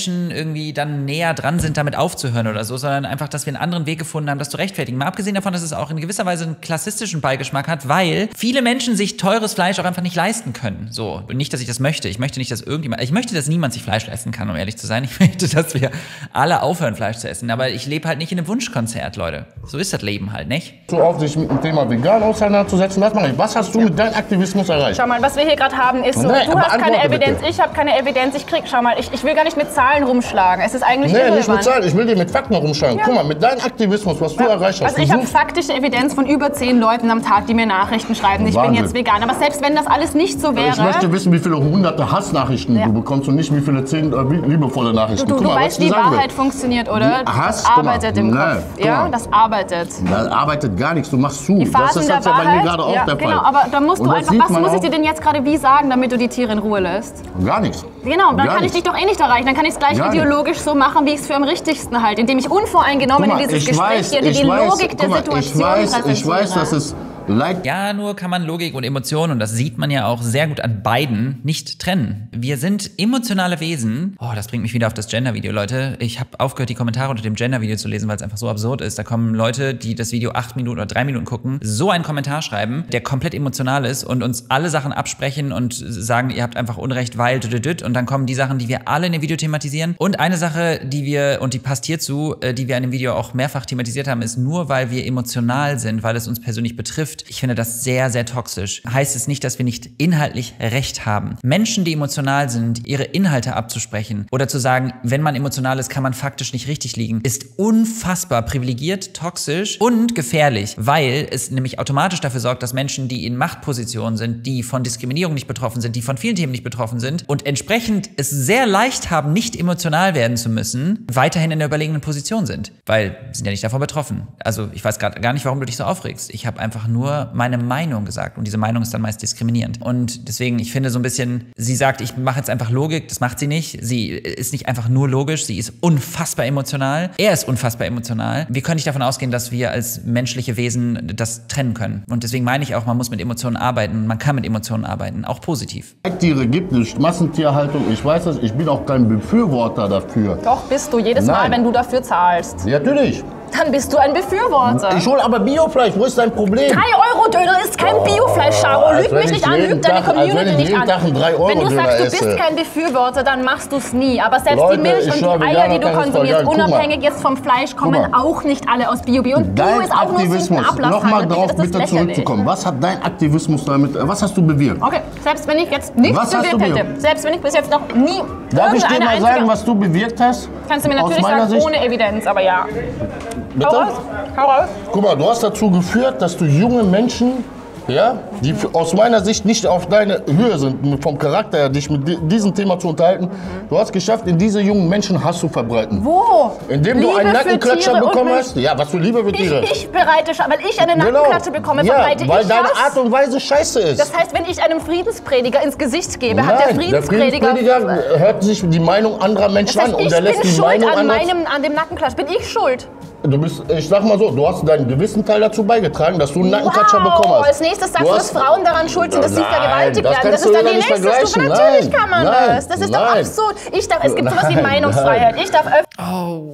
Menschen irgendwie dann näher dran sind, damit aufzuhören oder so, sondern einfach, dass wir einen anderen Weg gefunden haben, das zu rechtfertigen. Mal abgesehen davon, dass es auch in gewisser Weise einen klassistischen Beigeschmack hat, weil viele Menschen sich teures Fleisch auch einfach nicht leisten können. So, und nicht, dass ich das möchte. Ich möchte nicht, dass irgendjemand, ich möchte, dass niemand sich Fleisch leisten kann, um ehrlich zu sein. Ich möchte, dass wir alle aufhören, Fleisch zu essen. Aber ich lebe halt nicht in einem Wunschkonzert, Leute. So ist das Leben halt, nicht? So auf sich mit dem Thema vegan auseinanderzusetzen, was mache ich? Was hast du mit deinem Aktivismus erreicht? Schau mal, was wir hier gerade haben, ist so, Nee, du aber hast keine antworte Evidenz, bitte. ich habe keine Evidenz, ich krieg, schau mal, ich, ich will gar nicht mit Zahlen rumschlagen. Es ist eigentlich Nee, irrelevant. nicht mit Zahlen, ich will dir mit Fakten rumschlagen. Ja. Guck mal, mit deinem Aktivismus, was du erreicht hast. Also ich du habe faktische Evidenz von über zehn Leuten am Tag, die mir Nachrichten schreiben, ich Wahnsinn. bin jetzt vegan. Aber selbst wenn das alles nicht so wäre... Ich möchte wissen, wie viele hunderte Hassnachrichten Ja. du bekommst und nicht wie viele zehn äh, liebevolle Nachrichten. Du, du, Guck du mal, was weißt, ich wie dir sagen will. Wahrheit funktioniert, oder? Die Hass, das guck mal, arbeitet im nee, Kopf. guck Ja, mal. das arbeitet. Da arbeitet gar nichts, du machst zu. Die Phasen das ist der jetzt ja bei mir Wahrheit, gerade auch ja, der Fall. genau, aber da musst Und du das einfach, sieht was man muss ich auch- dir denn jetzt gerade wie sagen, damit du die Tiere in Ruhe lässt? Gar nichts. Genau, dann Gar kann ich nichts. dich doch eh nicht erreichen. Dann kann ich es gleich Gar nicht. ideologisch so machen, wie ich es für am richtigsten halte, indem ich unvoreingenommen Guck mal, in dieses ich Gespräch weiß, gehe und dir ich die weiß, Logik der guck mal, Situation ich weiß, ich präsentiere. weiß, dass es leid. Ja, nur kann man Logik und Emotionen, und das sieht man ja auch sehr gut an beiden, nicht trennen. Wir sind emotionale Wesen. Oh, das bringt mich wieder auf das Gender-Video, Leute. Ich habe aufgehört, die Kommentare unter dem Gender-Video zu lesen, weil es einfach so absurd ist. Da kommen Leute, die das Video acht Minuten oder drei Minuten gucken, so einen Kommentar schreiben, der komplett emotional ist und uns alle Sachen absprechen und sagen, ihr habt einfach Unrecht, weil düdüdüd. Und dann kommen die Sachen, die wir alle in dem Video thematisieren. Und eine Sache, die wir, und die passt hierzu, äh, die wir in dem Video auch mehrfach thematisiert haben, ist, nur weil wir emotional sind, weil es uns persönlich betrifft. Ich finde das sehr, sehr toxisch. Heißt es nicht, dass wir nicht inhaltlich Recht haben. Menschen, die emotional sind, ihre Inhalte abzusprechen oder zu sagen, wenn man emotional ist, kann man faktisch nicht richtig liegen, ist unfassbar privilegiert, toxisch und gefährlich, weil es nämlich automatisch dafür sorgt, dass Menschen, die in Machtpositionen sind, die von Diskriminierung nicht betroffen sind, die von vielen Themen nicht betroffen sind und entsprechend es sehr leicht haben, nicht emotional werden zu müssen, weiterhin in der überlegenen Position sind. Weil sie sind ja nicht davon betroffen. Also ich weiß gerade gar nicht, warum du dich so aufregst. Ich habe einfach nur meine Meinung gesagt und diese Meinung ist dann meist diskriminierend. Und deswegen, ich finde so ein bisschen, sie sagt, ich mache jetzt einfach Logik, das macht sie nicht. Sie ist nicht einfach nur logisch, sie ist unfassbar emotional. Er ist unfassbar emotional. Wir können nicht davon ausgehen, dass wir als menschliche Wesen das trennen können. Und deswegen meine ich auch, man muss mit Emotionen arbeiten. Man kann mit Emotionen arbeiten, auch positiv. Tiere gibt es, Massentierhaltung, ich weiß das, ich bin auch kein Befürworter dafür. Doch, bist du. Jedes Mal, Nein. wenn du dafür zahlst, Ja, natürlich. dann bist du ein Befürworter. Ich hole aber Biofleisch, wo ist dein Problem? drei Euro Döner ist kein Biofleisch, Charo. als Lüg wenn mich ich nicht an, jeden lüg deine Tag- als wenn Community ich nicht jeden an. Tag einen drei Euro Wenn du Döner sagst, du esse. bist kein Befürworter, dann machst du es nie. Aber selbst Leute, die Milch ich und schwör, die Eier, Veganer die du kann es konsumierst, verjagen. Guck mal. unabhängig jetzt vom Fleisch, kommen Guck mal. auch nicht alle aus Bio. Bio. Und Bio Dein ist auch nur Aktivismus, Ablasshandel. nochmal drauf Das ist bitte lächerlich. zurückzukommen. Was hat dein Aktivismus damit, was hast du bewirkt? Okay, selbst wenn ich jetzt nichts Was hast du bewirkt hätte, bewirkt? selbst wenn ich bis jetzt noch nie Darf ich dir irgendeine mal einzige... sagen, was du bewirkt hast? Kannst du mir Aus natürlich meiner sagen, Sicht- ohne Evidenz, aber ja. Bitte? Hau raus, hau raus. Guck mal, du hast dazu geführt, dass du junge Menschen, ja, die für, aus meiner Sicht nicht auf deine Höhe sind, vom Charakter her, dich mit di- diesem Thema zu unterhalten, du hast geschafft, in diese jungen Menschen Hass zu verbreiten. Wo? Indem du Liebe einen für Nackenklatscher Tiere und bekommen Milch. hast. Ja, was für Liebe für Ich, Tiere. ich bereite, Scha- weil ich eine Genau. Nackenklatsche bekomme, Ja, verbreite weil ich deine Hass. Art und Weise scheiße ist. Das heißt, wenn ich einem Friedensprediger ins Gesicht gebe, hat der Nein, der Friedensprediger... Friedensprediger hört sich die Meinung anderer Menschen das heißt, an und ich er lässt bin die schuld Meinung an, anderer. meinem, an dem Nackenklatsch. Bin ich schuld? Du bist, ich sag mal so, du hast deinen gewissen Teil dazu beigetragen, dass du einen Nackenklatscher bekommen hast. Als nächstes sagst du, dass hast- Frauen daran schuld sind, dass sie Nein, vergewaltigt das werden. Das kannst ist du dann wieder die nicht nächste Stufe. vergleichen. Natürlich Nein, kann man nein, das. Das ist doch nein. absurd. Ich darf, es gibt sowas wie Nein, Meinungsfreiheit. Ich darf öffentlich...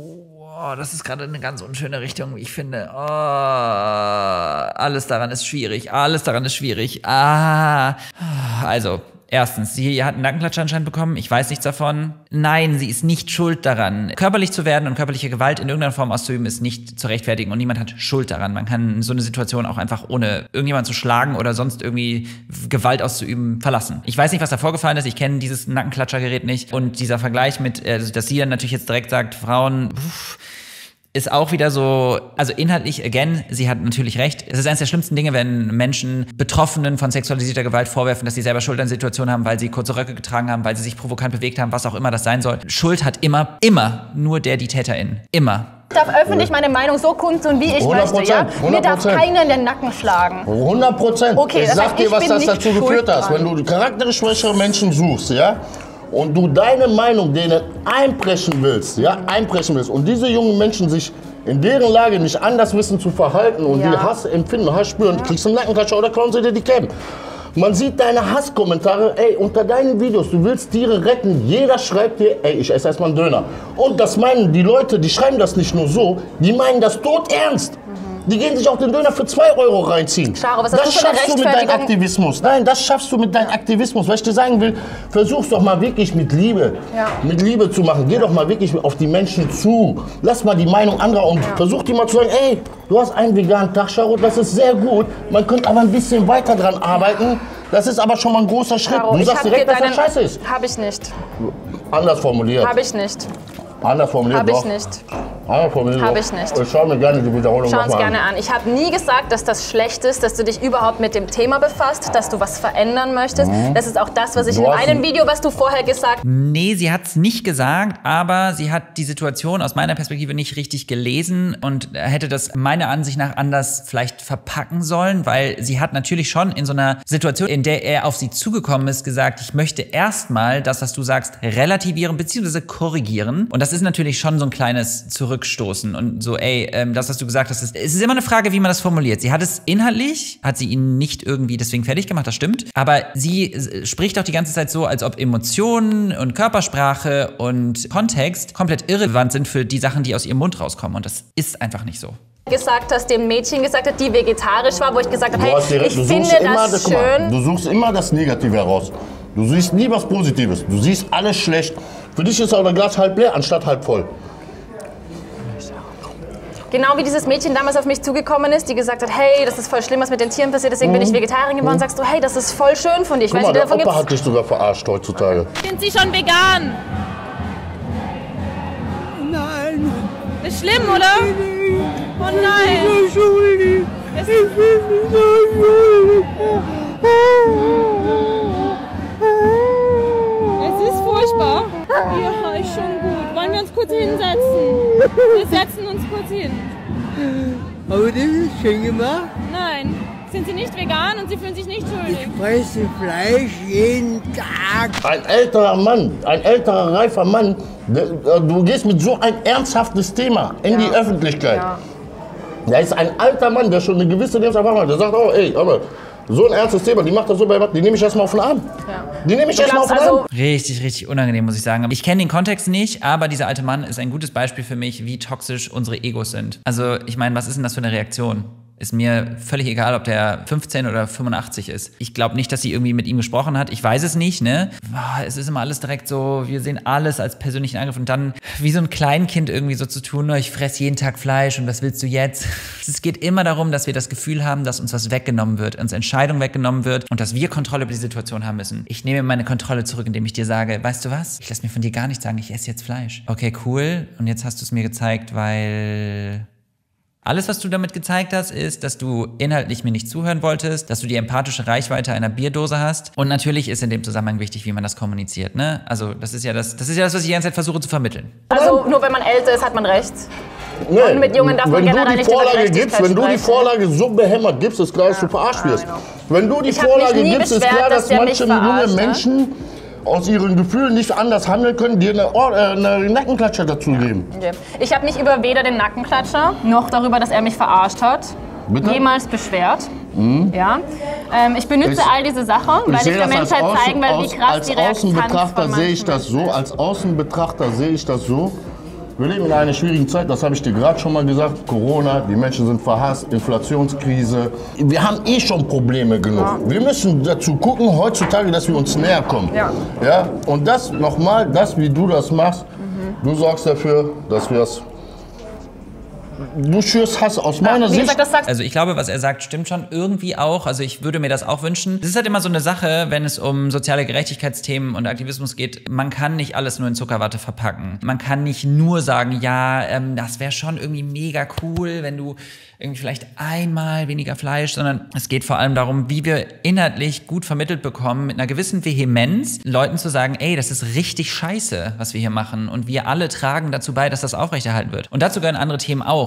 Oh, das ist gerade eine ganz unschöne Richtung. Ich finde, oh, alles daran ist schwierig. Alles daran ist schwierig. Ah, also, erstens, sie hat einen Nackenklatscher anscheinend bekommen. Ich weiß nichts davon. Nein, sie ist nicht schuld daran. Körperlich zu werden und körperliche Gewalt in irgendeiner Form auszuüben, ist nicht zu rechtfertigen. Und niemand hat Schuld daran. Man kann so eine Situation auch einfach ohne irgendjemanden zu schlagen oder sonst irgendwie Gewalt auszuüben verlassen. Ich weiß nicht, was da vorgefallen ist. Ich kenne dieses Nackenklatschergerät nicht. Und dieser Vergleich mit, äh, dass sie dann natürlich jetzt direkt sagt, Frauen... Pff, ist auch wieder so, also inhaltlich, again, sie hat natürlich recht. Es ist eines der schlimmsten Dinge, wenn Menschen Betroffenen von sexualisierter Gewalt vorwerfen, dass sie selber Schuld an Situationen haben, weil sie kurze Röcke getragen haben, weil sie sich provokant bewegt haben, was auch immer das sein soll. Schuld hat immer, immer nur der, die Täterin. Immer. Ich darf öffentlich meine Meinung so kundtun, wie ich hundert möchte. Ja? Prozent, Mir darf hundert Prozent. keiner in den Nacken schlagen. hundert Prozent. Okay, ich das sag heißt, dir, ich was bin das nicht dazu schuld geführt hast. dran. Wenn du charakterisch schwächere Menschen suchst, ja, und du deine Meinung denen einpreschen willst, ja, einpreschen willst, und diese jungen Menschen sich in deren Lage nicht anders wissen zu verhalten und Ja. die Hass empfinden, Hass spüren, kriegst du einen Nackenklatscher oder klauen sie dir die Cam. Man sieht deine Hasskommentare, ey, unter deinen Videos, du willst Tiere retten. Jeder schreibt dir, ey, ich esse erstmal einen Döner. Und das meinen die Leute, die schreiben das nicht nur so, die meinen das todernst. Die gehen sich auch den Döner für zwei Euro reinziehen. Charo, was das hast du für eine schaffst du mit deinem Aktivismus. Nein, das schaffst du mit deinem Aktivismus. Was ich dir sagen will, versuch's doch mal wirklich mit Liebe, ja. mit Liebe zu machen. Geh doch mal wirklich auf die Menschen zu. Lass mal die Meinung anderer und ja. versuch die mal zu sagen, ey, du hast einen veganen Tag, Charo, das ist sehr gut. Man könnte aber ein bisschen weiter dran arbeiten. Das ist aber schon mal ein großer Schritt. Charo, du sagst direkt, dass das scheiße ist. Hab ich nicht. Anders formuliert. Hab ich nicht. Anders formuliert, Hab doch. ich nicht. Anders formuliert, Hab doch. ich nicht. Ich schau mir gerne die Wiederholung Schau uns nochmal gerne an. Ich habe nie gesagt, dass das schlecht ist, dass du dich überhaupt mit dem Thema befasst, dass du was verändern möchtest. Mhm. Das ist auch das, was ich du in einem Video, was du vorher gesagt hast. Nee, sie hat es nicht gesagt, aber sie hat die Situation aus meiner Perspektive nicht richtig gelesen und hätte das meiner Ansicht nach anders vielleicht verpacken sollen, weil sie hat natürlich schon in so einer Situation, in der er auf sie zugekommen ist, gesagt, ich möchte erstmal das, was du sagst, relativieren bzw. korrigieren. Und das ist natürlich schon so ein kleines Zurückstoßen und so, ey, ähm, das, was du gesagt hast, ist, es ist immer eine Frage, wie man das formuliert. Sie hat es inhaltlich, hat sie ihn nicht irgendwie deswegen fertig gemacht, das stimmt, aber sie spricht auch die ganze Zeit so, als ob Emotionen und Körpersprache und Kontext komplett irrelevant sind für die Sachen, die aus ihrem Mund rauskommen und das ist einfach nicht so. Gesagt hast, dem Mädchen gesagt hat, die vegetarisch war, wo ich gesagt habe, hey, direkt, ich finde immer, das guck mal, schön. du suchst immer das Negative heraus. Du siehst nie was Positives. Du siehst alles schlecht. Für dich ist auch das Glas halb leer, anstatt halb voll. Genau wie dieses Mädchen damals auf mich zugekommen ist, die gesagt hat, hey, das ist voll schlimm, was mit den Tieren passiert, deswegen mhm. bin ich Vegetarierin geworden. Mhm. Sagst du, hey, das ist voll schön von dir. Ich Guck weiß mal, nicht, der davon Opa gibt's hat dich sogar verarscht heutzutage. Sind Sie schon vegan? Nein. Ist schlimm, oder? Oh nein. Ich bin so schuldig. Es Ich bin so schuldig. Es ist furchtbar. Ja, ist schon gut. Wollen wir uns kurz hinsetzen? Wir setzen uns kurz hin. Aber das ist schön gemacht. Nein. Sind Sie nicht vegan und Sie fühlen sich nicht schuldig? Ich fresse Fleisch jeden Tag. Ein älterer Mann, ein älterer, reifer Mann, du gehst mit so ein ernsthaftes Thema in ja. die Öffentlichkeit. Ja. Da ist ein alter Mann, der schon eine gewisse Lebenserfahrung hat, der sagt, oh, ey, aber so ein ernstes Thema, die macht das so bei die nehme ich erstmal auf den Arm. Ja. Die nehme ich erstmal auf den also Arm. Richtig, richtig unangenehm, muss ich sagen. Ich kenne den Kontext nicht, aber dieser alte Mann ist ein gutes Beispiel für mich, wie toxisch unsere Egos sind. Also, ich meine, was ist denn das für eine Reaktion? Ist mir völlig egal, ob der fünfzehn oder fünfundachtzig ist. Ich glaube nicht, dass sie irgendwie mit ihm gesprochen hat. Ich weiß es nicht, ne? Boah, es ist immer alles direkt so, wir sehen alles als persönlichen Angriff und dann wie so ein Kleinkind irgendwie so zu tun, ich fresse jeden Tag Fleisch und was willst du jetzt? Es geht immer darum, dass wir das Gefühl haben, dass uns was weggenommen wird, uns Entscheidung weggenommen wird und dass wir Kontrolle über die Situation haben müssen. Ich nehme meine Kontrolle zurück, indem ich dir sage, weißt du was? Ich lasse mir von dir gar nichts sagen, ich esse jetzt Fleisch. Okay, cool. Und jetzt hast du es mir gezeigt, weil... Alles, was du damit gezeigt hast, ist, dass du inhaltlich mir nicht zuhören wolltest, dass du die empathische Reichweite einer Bierdose hast. Und natürlich ist in dem Zusammenhang wichtig, wie man das kommuniziert, ne? Also, das ist ja das, das ist ja das, was ich die ganze Zeit versuche zu vermitteln. Also, nur wenn man älter ist, hat man recht. Nee, und mit Jungen darf man generell nicht über Vorlage gibst, Wenn du die Vorlage so behämmert gibst, ist klar, dass du verarscht wirst. Wenn du die Vorlage gibst, ist klar, dass manche junge Menschen aus ihren Gefühlen nicht anders handeln können, dir eine, Ohr, äh, eine Nackenklatscher dazu geben. Okay. Ich habe mich über weder den Nackenklatscher noch darüber, dass er mich verarscht hat, Bitte? jemals beschwert. Mhm. Ja. Ähm, ich benutze ich, all diese Sachen, weil ich, ich der Menschheit Außen, zeigen will, wie krass als die Reaktion ist. Als Außenbetrachter sehe ich das so, als Außenbetrachter sehe ich das so. Wir leben in einer schwierigen Zeit, das habe ich dir gerade schon mal gesagt. Corona, die Menschen sind verhasst, Inflationskrise. Wir haben eh schon Probleme genug. Ja. Wir müssen dazu gucken, heutzutage, dass wir uns näher kommen. Ja. Ja? Und das nochmal, das, wie du das machst, mhm. du sorgst dafür, dass wir es... Du schürst Hass aus meiner ja, Sicht. Gesagt, also ich glaube, was er sagt, stimmt schon irgendwie auch. Also ich würde mir das auch wünschen. Es ist halt immer so eine Sache, wenn es um soziale Gerechtigkeitsthemen und Aktivismus geht. Man kann nicht alles nur in Zuckerwatte verpacken. Man kann nicht nur sagen, ja, ähm, das wäre schon irgendwie mega cool, wenn du irgendwie vielleicht einmal weniger Fleisch, sondern es geht vor allem darum, wie wir inhaltlich gut vermittelt bekommen, mit einer gewissen Vehemenz Leuten zu sagen, ey, das ist richtig scheiße, was wir hier machen und wir alle tragen dazu bei, dass das aufrechterhalten wird. Und dazu gehören andere Themen auch.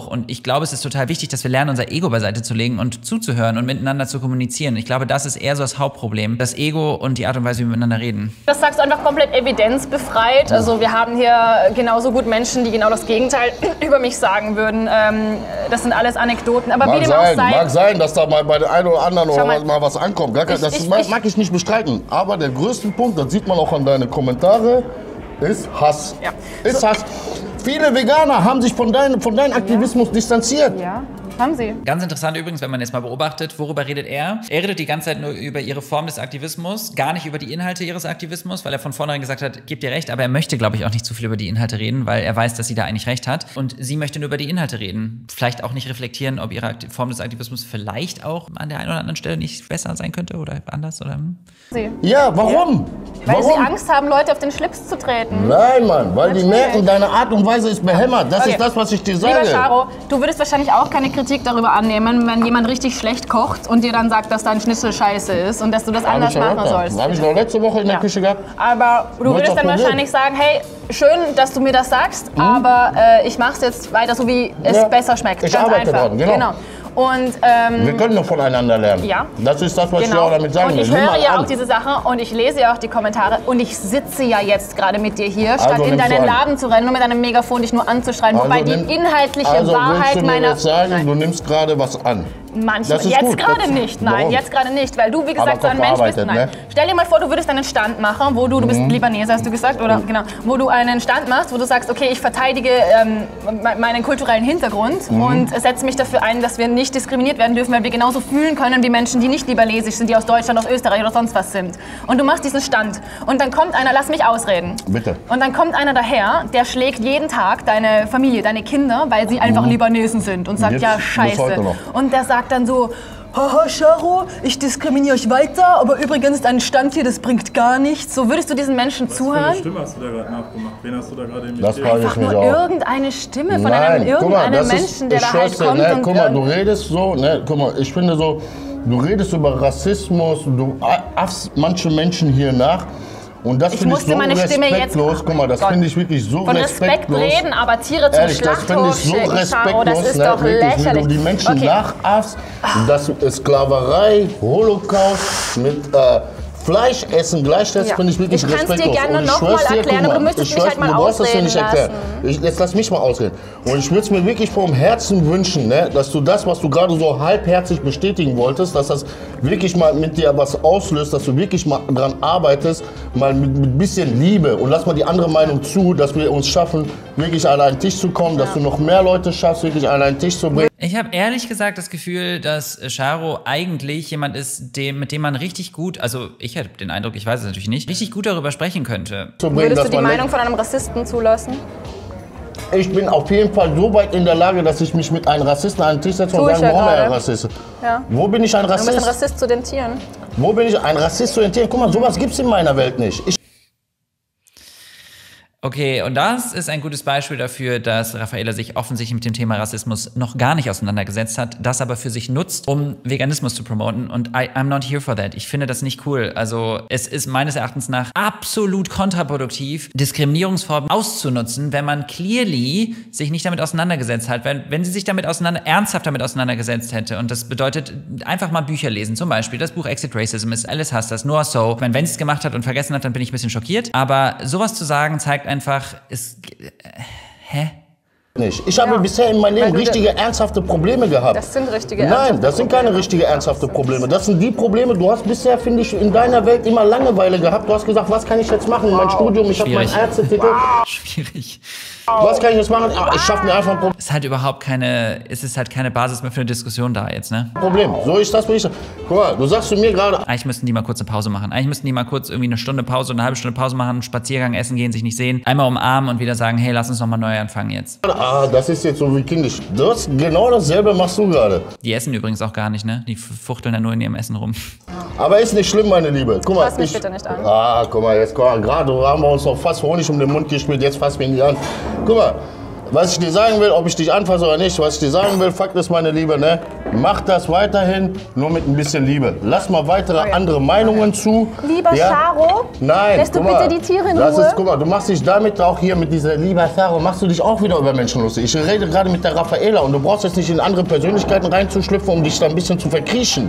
auch. Und ich glaube, es ist total wichtig, dass wir lernen, unser Ego beiseite zu legen und zuzuhören und miteinander zu kommunizieren. Ich glaube, das ist eher so das Hauptproblem. Das Ego und die Art und Weise, wie wir miteinander reden. Das sagst du einfach komplett evidenzbefreit. Also wir haben hier genauso gut Menschen, die genau das Gegenteil über mich sagen würden. Ähm, das sind alles Anekdoten. Aber Mag wie dem sein, auch sei, mag sein, dass da mal bei den einen oder anderen Schau mal, mal. mal was ankommt. Gar kein, Ich- das ich- mag, ich- mag ich nicht bestreiten. Aber der größte Punkt, das sieht man auch an deinen Kommentaren, ist Hass. Ja. Ist So- Hass. Viele Veganer haben sich von deinem von deinem Aktivismus distanziert. ja, haben sie. Ganz interessant übrigens, wenn man jetzt mal beobachtet, worüber redet er? Er redet die ganze Zeit nur über ihre Form des Aktivismus, gar nicht über die Inhalte ihres Aktivismus, weil er von vornherein gesagt hat, gebt ihr recht, aber er möchte, glaube ich, auch nicht zu viel über die Inhalte reden, weil er weiß, dass sie da eigentlich recht hat. Und sie möchte nur über die Inhalte reden. Vielleicht auch nicht reflektieren, ob ihre Akti- Form des Aktivismus vielleicht auch an der einen oder anderen Stelle nicht besser sein könnte oder anders. Oder sie. Ja, warum? Weil warum? sie Angst haben, Leute auf den Schlips zu treten. Nein, Mann, weil die Natürlich. merken, deine Art und Weise ist behämmert. Das Okay. ist das, was ich dir sage. Lieber Charo, du würdest wahrscheinlich auch keine Kritik darüber annehmen, wenn jemand richtig schlecht kocht und dir dann sagt, dass dein Schnitzel scheiße ist und dass du das Hab anders ich ja machen gehabt. sollst. Habe ich noch letzte Woche in der Ja. Küche gehabt. Aber du Was ist würdest das dann Problem? wahrscheinlich sagen, hey, schön, dass du mir das sagst, aber äh, ich mach's jetzt weiter so, wie es Ja. besser schmeckt. Ich Ganz arbeite einfach. dran, genau. Und ähm, Wir können doch voneinander lernen. Ja. Das ist das, was ich dir Genau. auch damit sagen und will. ich Nimm höre mal ja an. auch diese Sache und ich lese ja auch die Kommentare und ich sitze ja jetzt gerade mit dir hier, statt Also in nimmst du deinen an. Laden zu rennen und mit deinem Megafon dich nur anzuschreien, Also wobei die nimm- inhaltliche also willst Wahrheit du mir meiner... jetzt sagen, du nimmst gerade was an. Manchmal. Das ist Jetzt gut. gerade Das- nicht, nein, Warum? jetzt gerade nicht, weil du, wie Aber gesagt, so ein Kopf Mensch bist. verarbeitet, Nein. ne? Stell dir mal vor, du würdest einen Stand machen, wo du, du bist Libanese, hast du gesagt, oder? Genau. Wo du einen Stand machst, wo du sagst, okay, ich verteidige ähm, me- meinen kulturellen Hintergrund und setze mich dafür ein, dass wir nicht diskriminiert werden dürfen, weil wir genauso fühlen können wie Menschen, die nicht libanesisch sind, die aus Deutschland, aus Österreich oder sonst was sind. Und du machst diesen Stand und dann kommt einer, lass mich ausreden. Bitte. Und dann kommt einer daher, der schlägt jeden Tag deine Familie, deine Kinder, weil sie einfach Libanesen sind und sagt, Jetzt ja, bis scheiße. heute noch. Und der sagt dann so, haha, Charo, ich diskriminiere euch weiter, aber übrigens ein Stand hier, das bringt gar nichts. So würdest du diesen Menschen Was für eine zuhören? Stimme hast du da gerade nachgemacht? Wen hast du da gerade Das imitiert? frage ich Einfach mich nur auch. irgendeine Stimme von Nein, einem guck mal, irgendeinem das Menschen, ist, der ich da halt schwör's dir, kommt ne, und guck mal, du irgend- redest so, ne, guck mal, ich finde so, du redest über Rassismus, du affst manche Menschen hier nach. Und das Ich finde ich musste so meine Stimme jetzt- respektlos. Guck mal, das Gott. finde ich wirklich so Von Respekt respektlos. reden, aber Tiere zum Ehrlich, das finde ich Schlachthof so schicken, Charo, respektlos, das ist ne, doch wirklich, wie lächerlich. du die Menschen Okay. nachaffst. Das ist Sklaverei, Holocaust mit äh, Fleischessen gleichstellst, Ja. finde ich wirklich Ich kann's dir respektlos. gerne Und ich noch schwör's mal dir, erklären, guck aber du mal, müsstest ich mich schwör's halt mal dir, du brauchst das dir ausreden nicht erklären. Ich, jetzt lass mich mal ausreden. Und ich würde es mir wirklich vom Herzen wünschen, ne, dass du das, was du gerade so halbherzig bestätigen wolltest, dass das wirklich mal mit dir was auslöst, dass du wirklich mal dran arbeitest, mal mit ein bisschen Liebe und lass mal die andere Meinung zu, dass wir uns schaffen, wirklich an einen Tisch zu kommen, dass du noch mehr Leute schaffst, wirklich an einen Tisch zu bringen. Ich habe ehrlich gesagt das Gefühl, dass Charo eigentlich jemand ist, dem, mit dem man richtig gut, also ich habe den Eindruck, ich weiß es natürlich nicht, richtig gut darüber sprechen könnte. Zu bringen, Würdest dass du die man Meinung von einem Rassisten zulassen? Ich bin auf jeden Fall so weit in der Lage, dass ich mich mit einem Rassisten an den Tisch setze und Tu ich sage, ja warum er ein gerade. Rassist ist. Ja. Wo bin ich ein Du bist ein Rassist? Rassist zu den Tieren. Wo bin ich ein Rassist zu den Tieren? Guck mal, sowas gibt es in meiner Welt nicht. Ich Okay, und das ist ein gutes Beispiel dafür, dass Raffaella sich offensichtlich mit dem Thema Rassismus noch gar nicht auseinandergesetzt hat, das aber für sich nutzt, um Veganismus zu promoten. Und I, I'm not here for that. Ich finde das nicht cool. Also es ist meines Erachtens nach absolut kontraproduktiv, Diskriminierungsformen auszunutzen, wenn man clearly sich nicht damit auseinandergesetzt hat. Wenn, wenn sie sich damit auseinander, ernsthaft damit auseinandergesetzt hätte. Und das bedeutet, einfach mal Bücher lesen. Zum Beispiel das Buch Exit Racism ist Alice hasst das, Noah So. Ich meine, wenn sie es gemacht hat und vergessen hat, dann bin ich ein bisschen schockiert. Aber sowas zu sagen, zeigt einfach, ist, äh, hä? nicht. Ich habe Ja. bisher in meinem Weil Leben du richtige, ernsthafte Probleme gehabt. Das sind richtige Nein, ernsthafte das sind keine Probleme. richtige, ernsthafte Probleme. Das sind die Probleme, du hast bisher, finde ich, in deiner Welt immer Langeweile gehabt. Du hast gesagt, was kann ich jetzt machen? Mein Studium, ich habe meinen Schwierig. Ärztetitel. Schwierig. Was kann ich jetzt machen? Ah, ich schaffe mir einfach ein Pro- Es ist halt überhaupt keine, es ist halt keine Basis mehr für eine Diskussion da jetzt, ne? Problem. So ist das, wie ich. Guck mal, du sagst zu mir gerade, Eigentlich müssten die mal kurz eine Pause machen. Eigentlich müssten die mal kurz irgendwie eine Stunde Pause, eine halbe Stunde Pause machen, Spaziergang, essen gehen, sich nicht sehen, einmal umarmen und wieder sagen, hey, lass uns nochmal neu anfangen jetzt. ah, das ist jetzt so wie kindisch. Das, genau dasselbe machst du gerade. Die essen übrigens auch gar nicht, ne? Die fuchteln ja nur in ihrem Essen rum. Aber ist nicht schlimm, meine Liebe. Guck mal, Fass mich ich, bitte nicht an. Ah, guck mal, jetzt guck mal, gerade haben wir uns noch fast Honig um den Mund gespielt, jetzt fass mich nicht an. Guck mal, Was ich dir sagen will, ob ich dich anfasse oder nicht, was ich dir sagen will, Fakt ist, meine Liebe, ne? Mach das weiterhin, nur mit ein bisschen Liebe. Lass mal weitere okay. andere Meinungen okay. zu. Lieber ja? Charo, nein, lässt du mal, bitte die Tiere in das Ruhe? Ist, guck mal, du machst dich damit auch hier mit dieser Lieber Charo, machst du dich auch wieder über Menschen lustig. Ich rede gerade mit der Raffaela und du brauchst jetzt nicht in andere Persönlichkeiten reinzuschlüpfen, um dich da ein bisschen zu verkriechen.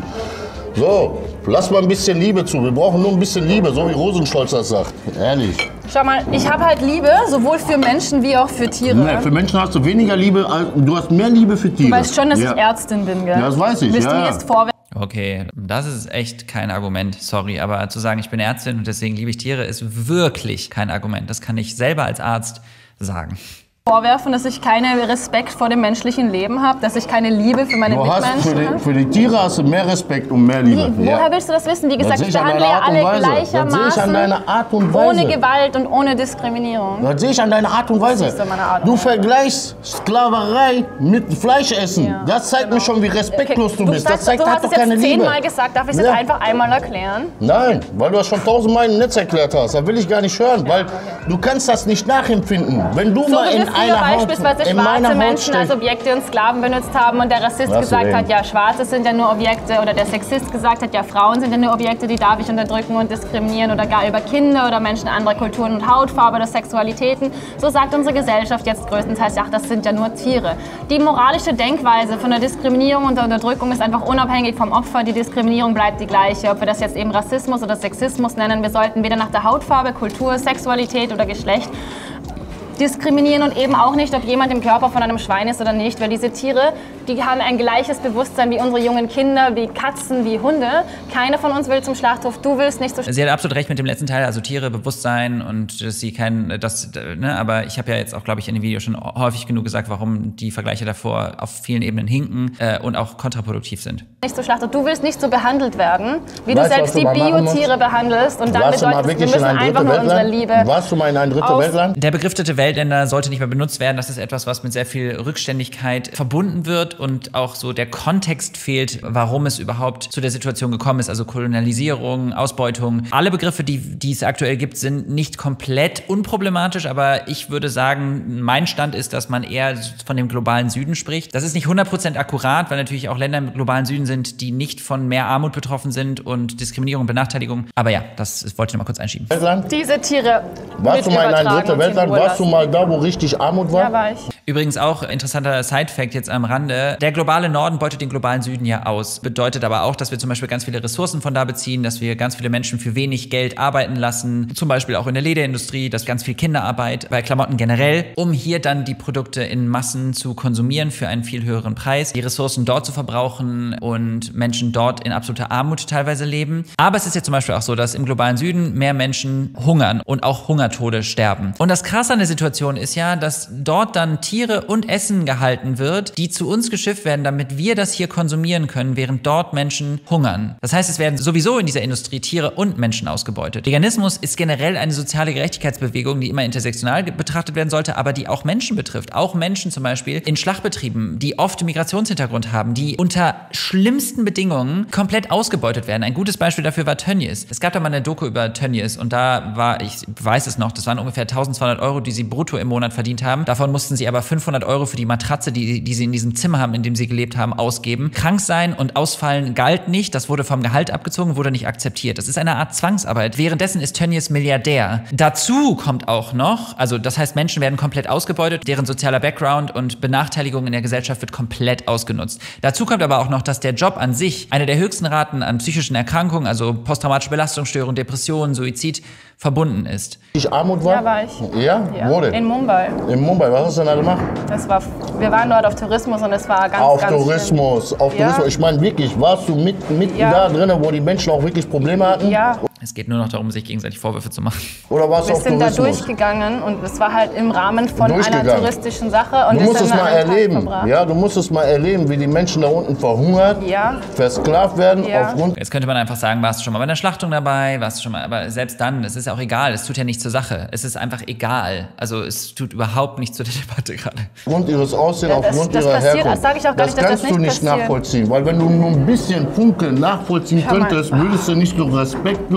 So, lass mal ein bisschen Liebe zu. Wir brauchen nur ein bisschen Liebe, so wie Rosenstolz das sagt. Ehrlich. Schau mal, ich habe halt Liebe, sowohl für Menschen wie auch für Tiere. Nee, für Menschen hast du weniger Liebe, als, du hast mehr Liebe für Tiere. Du weißt schon, dass ja. ich Ärztin bin, gell? Ja, das weiß ich, Willst ja, du mir ja. jetzt vorwerfen? Okay, das ist echt kein Argument, sorry, aber zu sagen, ich bin Ärztin und deswegen liebe ich Tiere, ist wirklich kein Argument. Das kann ich selber als Arzt sagen. Vorwerfen, dass ich keinen Respekt vor dem menschlichen Leben habe, dass ich keine Liebe für meine du hast Mitmenschen habe. Für, für die Tiere hast du mehr Respekt und mehr Liebe. Wie, woher ja. willst du das wissen? Wie gesagt, ich ich behandle ja alle gleichermaßen, das sehe ich an deiner Art und Weise. Ohne Gewalt und ohne Diskriminierung. Das sehe ich an deiner Art und Weise. Das ist meine Art und du Weise. vergleichst Sklaverei mit Fleischessen. Ja, das zeigt genau. mir schon, wie respektlos okay. du bist. Du, das zeigt du halt hast doch es keine jetzt Liebe. zehnmal gesagt, darf ich es ja. jetzt einfach einmal erklären? Nein, weil du das schon tausendmal im Netz erklärt hast. Das will ich gar nicht hören, weil okay. du kannst das nicht nachempfinden. Wenn du so mal in einer Haut, beispielsweise in schwarze Menschen steht. als Objekte und Sklaven benutzt haben und der Rassist Was gesagt hat, ja, Schwarze sind ja nur Objekte, oder der Sexist gesagt hat, ja, Frauen sind ja nur Objekte, die darf ich unterdrücken und diskriminieren, oder gar über Kinder oder Menschen anderer Kulturen und Hautfarbe oder Sexualitäten. So sagt unsere Gesellschaft jetzt größtenteils, ach, das sind ja nur Tiere. Die moralische Denkweise von der Diskriminierung und der Unterdrückung ist einfach unabhängig vom Opfer. Die Diskriminierung bleibt die gleiche. Ob wir das jetzt eben Rassismus oder Sexismus nennen, wir sollten weder nach der Hautfarbe, Kultur, Sexualität oder Geschlecht diskriminieren und eben auch nicht, ob jemand im Körper von einem Schwein ist oder nicht, weil diese Tiere, die haben ein gleiches Bewusstsein wie unsere jungen Kinder, wie Katzen, wie Hunde. Keiner von uns will zum Schlachthof, du willst nicht zum Schlachthof. Sie hat absolut recht mit dem letzten Teil, also Tiere, Bewusstsein und dass sie kein, das, ne, aber ich habe ja jetzt auch, glaube ich, in dem Video schon häufig genug gesagt, warum die Vergleiche davor auf vielen Ebenen hinken äh, und auch kontraproduktiv sind. Nicht zum Schlachthof, du willst nicht so behandelt werden, wie weißt, du selbst die Biotiere behandelst und dann warst bedeutet das, wir müssen ein einfach nur unsere Liebe. Warst du mal in ein dritte Weltland? Der Begriff dritte Weltländer sollte nicht mehr benutzt werden. Das ist etwas, was mit sehr viel Rückständigkeit verbunden wird und auch so der Kontext fehlt, warum es überhaupt zu der Situation gekommen ist. Also Kolonialisierung, Ausbeutung. Alle Begriffe, die, die es aktuell gibt, sind nicht komplett unproblematisch, aber ich würde sagen, mein Stand ist, dass man eher von dem globalen Süden spricht. Das ist nicht hundert Prozent akkurat, weil natürlich auch Länder im globalen Süden sind, die nicht von mehr Armut betroffen sind und Diskriminierung und Benachteiligung. Aber ja, das, das wollte ich noch mal kurz einschieben. Weltland? Diese Tiere Warst du mal in ein dritte Weltland? Warst du mal da, wo richtig Armut war? Ja, war ich. Übrigens auch interessanter Side-Fact jetzt am Rande. Der globale Norden beutet den globalen Süden ja aus. Bedeutet aber auch, dass wir zum Beispiel ganz viele Ressourcen von da beziehen, dass wir ganz viele Menschen für wenig Geld arbeiten lassen. Zum Beispiel auch in der Lederindustrie, dass ganz viel Kinderarbeit, bei Klamotten generell, um hier dann die Produkte in Massen zu konsumieren für einen viel höheren Preis, die Ressourcen dort zu verbrauchen und Menschen dort in absoluter Armut teilweise leben. Aber es ist ja zum Beispiel auch so, dass im globalen Süden mehr Menschen hungern und auch Hungertode sterben. Und das Krasse an der Situation ist ja, dass dort dann Tiere und Essen gehalten wird, die zu uns geschifft werden, damit wir das hier konsumieren können, während dort Menschen hungern. Das heißt, es werden sowieso in dieser Industrie Tiere und Menschen ausgebeutet. Veganismus ist generell eine soziale Gerechtigkeitsbewegung, die immer intersektional betrachtet werden sollte, aber die auch Menschen betrifft. Auch Menschen zum Beispiel in Schlachtbetrieben, die oft Migrationshintergrund haben, die unter schlimmsten Bedingungen komplett ausgebeutet werden. Ein gutes Beispiel dafür war Tönnies. Es gab da mal eine Doku über Tönnies und da war, ich weiß es noch, das waren ungefähr eintausendzweihundert Euro, die sie brutto im Monat verdient haben. Davon mussten sie aber fünfhundert Euro für die Matratze, die, die sie in diesem Zimmer haben, in dem sie gelebt haben, ausgeben. Krank sein und ausfallen galt nicht. Das wurde vom Gehalt abgezogen, wurde nicht akzeptiert. Das ist eine Art Zwangsarbeit. Währenddessen ist Tönnies Milliardär. Dazu kommt auch noch, also das heißt, Menschen werden komplett ausgebeutet, deren sozialer Background und Benachteiligung in der Gesellschaft wird komplett ausgenutzt. Dazu kommt aber auch noch, dass der Job an sich eine der höchsten Raten an psychischen Erkrankungen, also posttraumatische Belastungsstörung, Depressionen, Suizid, verbunden ist. Ich Armut war? Ja, war ich. Ja? Ja. Wo denn? In Mumbai. In Mumbai. Was hast du denn da gemacht? Das war, wir waren dort auf Tourismus und es war ganz, auf ganz Tourismus, schlimm. auf Ja. Tourismus. Ich meine wirklich, warst du mit, mitten Ja. da drin, wo die Menschen auch wirklich Probleme hatten? Ja. Es geht nur noch darum, sich gegenseitig Vorwürfe zu machen. Oder warst du Wir auf sind da Tourismus? durchgegangen und es war halt im Rahmen von einer touristischen Sache. Und Du wir musst sind es da mal einen Tag erleben. verbracht. Ja, du musst es mal erleben, wie die Menschen da unten verhungert, Ja. versklavt werden Ja. aufgrund. Jetzt könnte man einfach sagen, warst du schon mal bei einer Schlachtung dabei, warst du schon mal, aber selbst dann, es ist ja auch egal, es tut ja nichts zur Sache. Es ist einfach egal. Also es tut überhaupt nichts zur Debatte gerade. Aufgrund ihres Aussehens, Ja, das- aufgrund das ihrer passiert, Herkunft. das sag ich auch gar nicht, dass kannst das du nicht nicht passiert. nachvollziehen, weil wenn du nur ein bisschen Funkeln nachvollziehen Schau mal. könntest, würdest du nicht so respektlos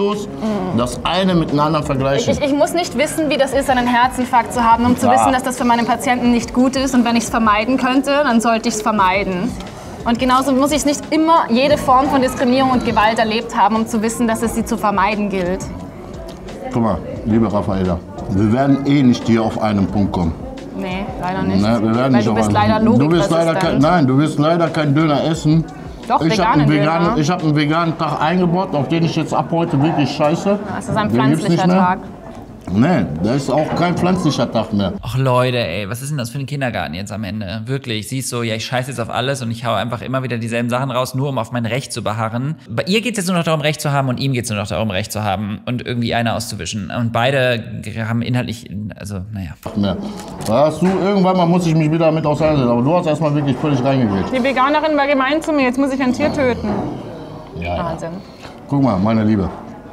sinnlos das eine mit dem anderen vergleichen. Ich, ich muss nicht wissen, wie das ist, einen Herzinfarkt zu haben, um zu Ja. wissen, dass das für meinen Patienten nicht gut ist. Und wenn ich es vermeiden könnte, dann sollte ich es vermeiden. Und genauso muss ich nicht immer jede Form von Diskriminierung und Gewalt erlebt haben, um zu wissen, dass es sie zu vermeiden gilt. Guck mal, liebe Raffaella, wir werden eh nicht hier auf einen Punkt kommen. Nee, leider nicht. Ne, wir werden Weil nicht du auf bist einen- leider du wirst leider kein, logikresistent. Nein, du wirst leider keinen Döner essen. Doch, ich habe veganen einen, veganen, Döner. ich hab einen veganen Tag eingebaut, auf den ich jetzt ab heute wirklich scheiße. Es ist ein Den gibt's nicht pflanzlicher mehr. Tag. Nee, das ist auch kein pflanzlicher Tag mehr. Ach Leute, ey, was ist denn das für ein Kindergarten jetzt am Ende? Wirklich, siehst so, ja, ich scheiße jetzt auf alles und ich hau einfach immer wieder dieselben Sachen raus, nur um auf mein Recht zu beharren. Bei ihr geht es jetzt nur noch darum, Recht zu haben und ihm geht es nur noch darum, Recht zu haben und irgendwie einer auszuwischen. Und beide haben inhaltlich, also, naja. mehr. Da hast du, irgendwann mal muss ich mich wieder damit auseinandersetzen, aber du hast erstmal wirklich völlig reingekriegt. Die Veganerin war gemein zu mir, jetzt muss ich ein Tier töten. Ja, ja. Wahnsinn. Guck mal, meine Liebe.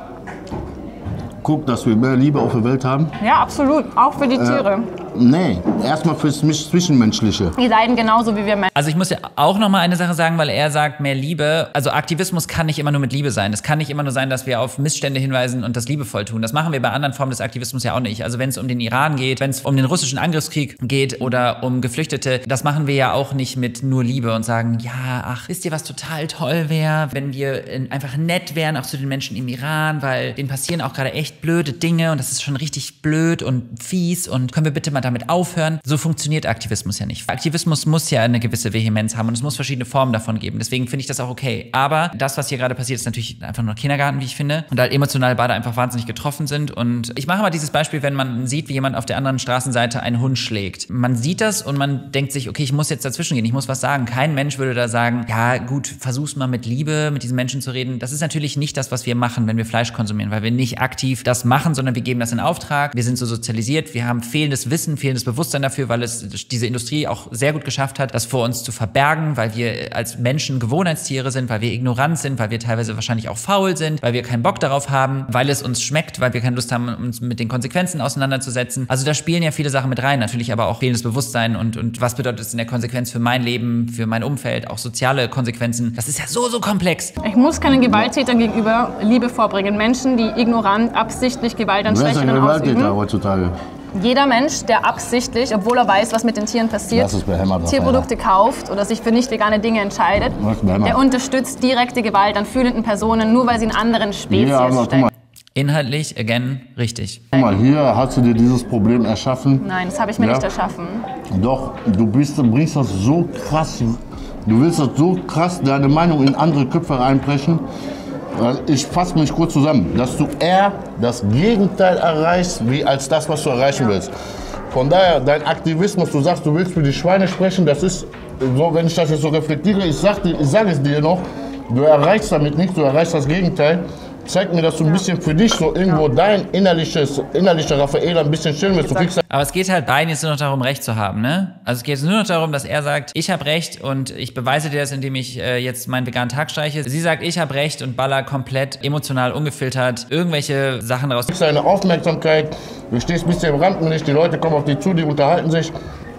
Guck, dass wir mehr Liebe auf der Welt haben. Ja, absolut. Auch für die Tiere. Nee, erstmal fürs Mich- Zwischenmenschliche. Die leiden genauso wie wir Menschen. Also ich muss ja auch noch mal eine Sache sagen, weil er sagt, mehr Liebe. Also Aktivismus kann nicht immer nur mit Liebe sein. Es kann nicht immer nur sein, dass wir auf Missstände hinweisen und das liebevoll tun. Das machen wir bei anderen Formen des Aktivismus ja auch nicht. Also wenn es um den Iran geht, wenn es um den russischen Angriffskrieg geht oder um Geflüchtete, das machen wir ja auch nicht mit nur Liebe und sagen, ja, ach, wisst ihr, was total toll wäre, wenn wir äh, einfach nett wären, auch zu den Menschen im Iran, weil denen passieren auch gerade echt blöde Dinge und das ist schon richtig blöd und fies und können wir bitte mal damit aufhören? So funktioniert Aktivismus ja nicht. Aktivismus muss ja eine gewisse Vehemenz haben und es muss verschiedene Formen davon geben. Deswegen finde ich das auch okay. Aber das, was hier gerade passiert, ist natürlich einfach nur Kindergarten, wie ich finde. Und halt emotional beide einfach wahnsinnig getroffen sind. Und ich mache mal dieses Beispiel, wenn man sieht, wie jemand auf der anderen Straßenseite einen Hund schlägt. Man sieht das und man denkt sich, okay, ich muss jetzt dazwischen gehen, ich muss was sagen. Kein Mensch würde da sagen, ja gut, versuch's mal mit Liebe, mit diesen Menschen zu reden. Das ist natürlich nicht das, was wir machen, wenn wir Fleisch konsumieren, weil wir nicht aktiv das machen, sondern wir geben das in Auftrag. Wir sind so sozialisiert, wir haben fehlendes Wissen, fehlendes Bewusstsein dafür, weil es diese Industrie auch sehr gut geschafft hat, das vor uns zu verbergen, weil wir als Menschen Gewohnheitstiere sind, weil wir ignorant sind, weil wir teilweise wahrscheinlich auch faul sind, weil wir keinen Bock darauf haben, weil es uns schmeckt, weil wir keine Lust haben, uns mit den Konsequenzen auseinanderzusetzen. Also da spielen ja viele Sachen mit rein, natürlich aber auch fehlendes Bewusstsein und, und was bedeutet es in der Konsequenz für mein Leben, für mein Umfeld, auch soziale Konsequenzen. Das ist ja so, so komplex. Ich muss keinen Gewalttätern gegenüber Liebe vorbringen. Menschen, die ignorant, absichtlich Gewalt an Wer ist ein Schwächeren Gewalttäter ausüben. heutzutage? Jeder Mensch, der absichtlich, obwohl er weiß, was mit den Tieren passiert, Das ist behämmert, Tierprodukte kauft oder sich für nicht vegane Dinge entscheidet, Das ist behämmert. der unterstützt direkte Gewalt an fühlenden Personen, nur weil sie in anderen Spezies Hier, aber guck stecken. mal, Inhaltlich, again, richtig. guck mal, hier hast du dir dieses Problem erschaffen. Nein, das habe ich mir Ja. nicht erschaffen. Doch, du bist, bringst das so krass, du willst das so krass, deine Meinung in andere Köpfe reinbrechen. Ich fasse mich kurz zusammen, dass du eher das Gegenteil erreichst, wie als das, was du erreichen willst. Von daher, dein Aktivismus, du sagst, du willst für die Schweine sprechen, das ist so, wenn ich das jetzt so reflektiere, ich sage ich sag es dir noch, du erreichst damit nichts, du erreichst das Gegenteil. Zeig mir, dass du ein bisschen für dich so irgendwo dein innerliches, innerlicher Raffaella ein bisschen chillen willst. Du kriegst Aber es geht halt beiden jetzt nur noch darum, Recht zu haben, ne? Also es geht jetzt nur noch darum, dass er sagt, ich habe Recht und ich beweise dir das, indem ich äh, jetzt meinen veganen Tag streiche. Sie sagt, ich habe Recht und baller komplett emotional ungefiltert irgendwelche Sachen raus. deine Aufmerksamkeit, du stehst ein bisschen im Rampenlicht, die Leute kommen auf dich zu, die unterhalten sich.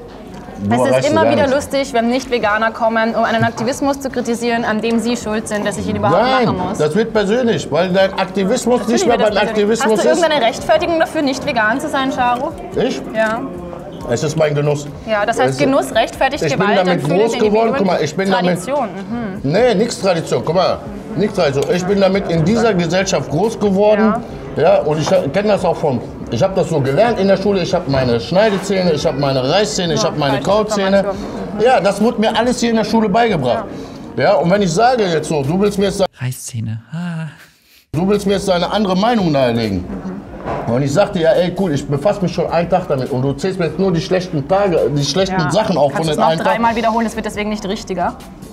Du Es erreichst ist immer gar wieder nichts. lustig, wenn Nicht-Veganer kommen, um einen Aktivismus zu kritisieren, an dem sie schuld sind, dass ich ihn überhaupt Nein, machen muss. das wird persönlich, weil dein Aktivismus Natürlich nicht mehr wird das beim persönlich. Aktivismus Hast du ist. irgendeine Rechtfertigung dafür, nicht vegan zu sein, Charo? Ich? Ja. Es ist mein Genuss. Ja, das heißt, Es- Genuss rechtfertigt ich bin Gewalt damit an fühlende groß geworden. Individuen. Guck mal, ich bin damit- Tradition. Mhm. Nee, nichts Tradition. Guck mal, nichts Tradition. Ich bin damit in dieser Gesellschaft groß geworden. Ja, und ich kenne das auch von. Ich habe das so gelernt in der Schule. Ich habe meine Schneidezähne, ich habe meine Reißzähne, ich Ja, habe meine falsche Kauzähne. Information. Ja, das wurde mir alles hier in der Schule beigebracht. Ja, und wenn ich sage jetzt so, du willst mir jetzt, Reißzähne. Ah. du willst mir jetzt eine andere Meinung nahelegen. Und ich sagte ja, ey, cool, ich befasse mich schon einen Tag damit und du zählst mir jetzt nur die schlechten Tage, die schlechten Ja. Sachen auf von Kannst du den es noch einen Tag. dreimal wiederholen, das wird deswegen nicht richtiger.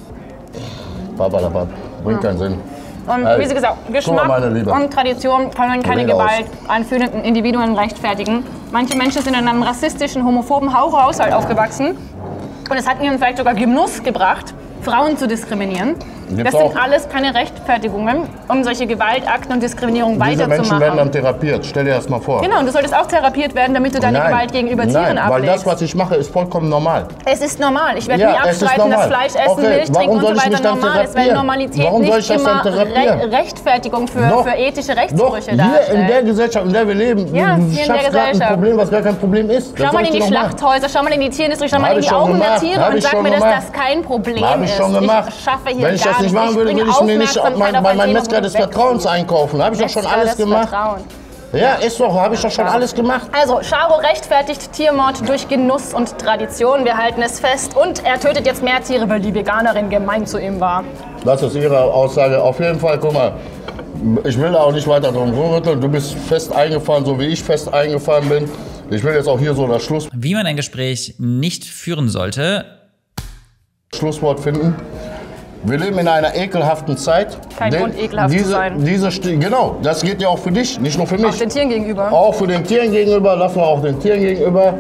Babalabab, bringt keinen Sinn. Und Hey, wie Sie gesagt, guck mal, Geschmack meine Liebe. und Tradition können keine Rede aus. Gewalt an fühlenden Individuen rechtfertigen. Manche Menschen sind in einem rassistischen, homophoben Haushalt aufgewachsen und es hat ihnen vielleicht sogar Genuss gebracht, Frauen zu diskriminieren. Gibt's Das sind auch. alles keine Rechtfertigungen, um solche Gewaltakten und Diskriminierung Diese Menschen weiterzumachen. werden dann therapiert. Stell dir das mal vor. Genau, und du solltest auch therapiert werden, damit du deine Nein. Gewalt gegenüber Nein, Tieren weil ablegst. das, was ich mache, ist vollkommen normal. Es ist normal. Ich werde Ja, nie es ist abstreiten, dass normal. Fleisch essen, Okay, Milch trinken warum und soll so ich mich weiter dann normal ist, weil therapieren? Normalität Warum soll nicht ich das immer dann therapieren? Re Rechtfertigung für, Doch. für ethische Doch, Rechtsbrüche hier darstellt. in der Gesellschaft, in der wir leben, Ja, du hier in der schaffst gerade ein Gesellschaft. Problem, was gar kein Problem ist. Das Schau sag mal ich in dir die doch mal. Schlachthäuser, schau mal in die Tierindustrie, schau mal Hab in ich die schon Augen der gemacht, Tiere hab und ich sag schon mir, dass gemacht. das kein Problem Habe ich ist. schon gemacht. Ich schaffe hier Wenn ich gar das nicht nichts. machen würde, bringe würde ich mir nicht Aufmerksamkeit mein, auf bei ein meinem Thema, Metzger wo des du Vertrauens wegziehst. einkaufen. Habe ich doch schon Metzger alles des gemacht. Vertrauens. Ja, ist doch, habe ich doch schon alles gemacht. Also, Charo rechtfertigt Tiermord durch Genuss und Tradition. Wir halten es fest. Und er tötet jetzt mehr Tiere, weil die Veganerin gemein zu ihm war. Das ist Ihre Aussage. Auf jeden Fall, guck mal, ich will da auch nicht weiter drum rumrütteln. Du bist fest eingefahren, so wie ich fest eingefahren bin. Ich will jetzt auch hier so das Schluss Wie man ein Gespräch nicht führen sollte. Schlusswort finden. Wir leben in einer ekelhaften Zeit. Kein Den- Grund, ekelhaft zu diese, sein. Diese, Sti- genau, das geht ja auch für dich, nicht nur für mich. Auch den Tieren gegenüber. Auch für den Tieren gegenüber, lassen wir auch den Tieren gegenüber.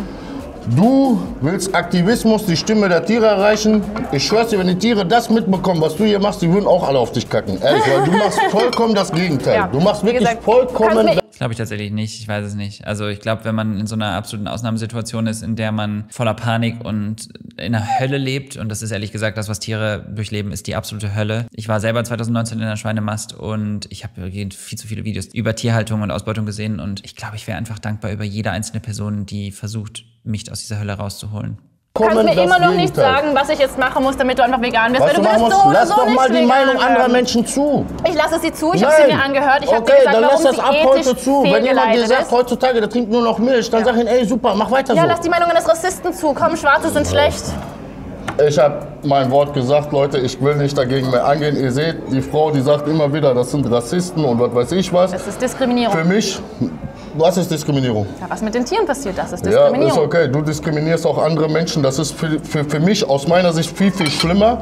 Du willst Aktivismus, die Stimme der Tiere erreichen. Ich schwör's dir, wenn die Tiere das mitbekommen, was du hier machst, die würden auch alle auf dich kacken. Ehrlich, weil du machst vollkommen das Gegenteil. Ja, Du machst wie wirklich gesagt, du kannst vollkommen... mir- Das glaube ich tatsächlich nicht. Ich weiß es nicht. Also ich glaube, wenn man in so einer absoluten Ausnahmesituation ist, in der man voller Panik und in einer Hölle lebt, und das ist ehrlich gesagt das, was Tiere durchleben, ist die absolute Hölle. Ich war selber zwanzig neunzehn in der Schweinemast und ich habe viel zu viele Videos über Tierhaltung und Ausbeutung gesehen und ich glaube, ich wäre einfach dankbar über jede einzelne Person, die versucht, mich aus dieser Hölle rauszuholen. Du kannst mir das immer noch nicht Gegenteil. sagen, was ich jetzt machen muss, damit du einfach vegan bist. Was Weil du du machen wirst musst, so oder lass so doch nicht mal die vegan Meinung werden. anderer Menschen zu. Ich lasse sie zu, ich habe sie mir angehört. Ich habe okay, dir gesagt, dann warum lass das sie ab ethisch heute zu. Wenn jemand dir fehlgeleitet sagt, ist. heutzutage, der trinkt nur noch Milch, dann sag ihm, ey, super, mach weiter Ja, so. lass die Meinung eines Rassisten zu. Komm, Schwarze sind schlecht. Ich habe mein Wort gesagt, Leute, ich will nicht dagegen mehr angehen. Ihr seht, die Frau, die sagt immer wieder, das sind Rassisten und was weiß ich was. Das ist Diskriminierung. Für mich, was ist Diskriminierung? Ja, was mit den Tieren passiert, das ist Ja, Diskriminierung. ist okay. Du diskriminierst auch andere Menschen. Das ist für, für, für mich aus meiner Sicht viel, viel schlimmer.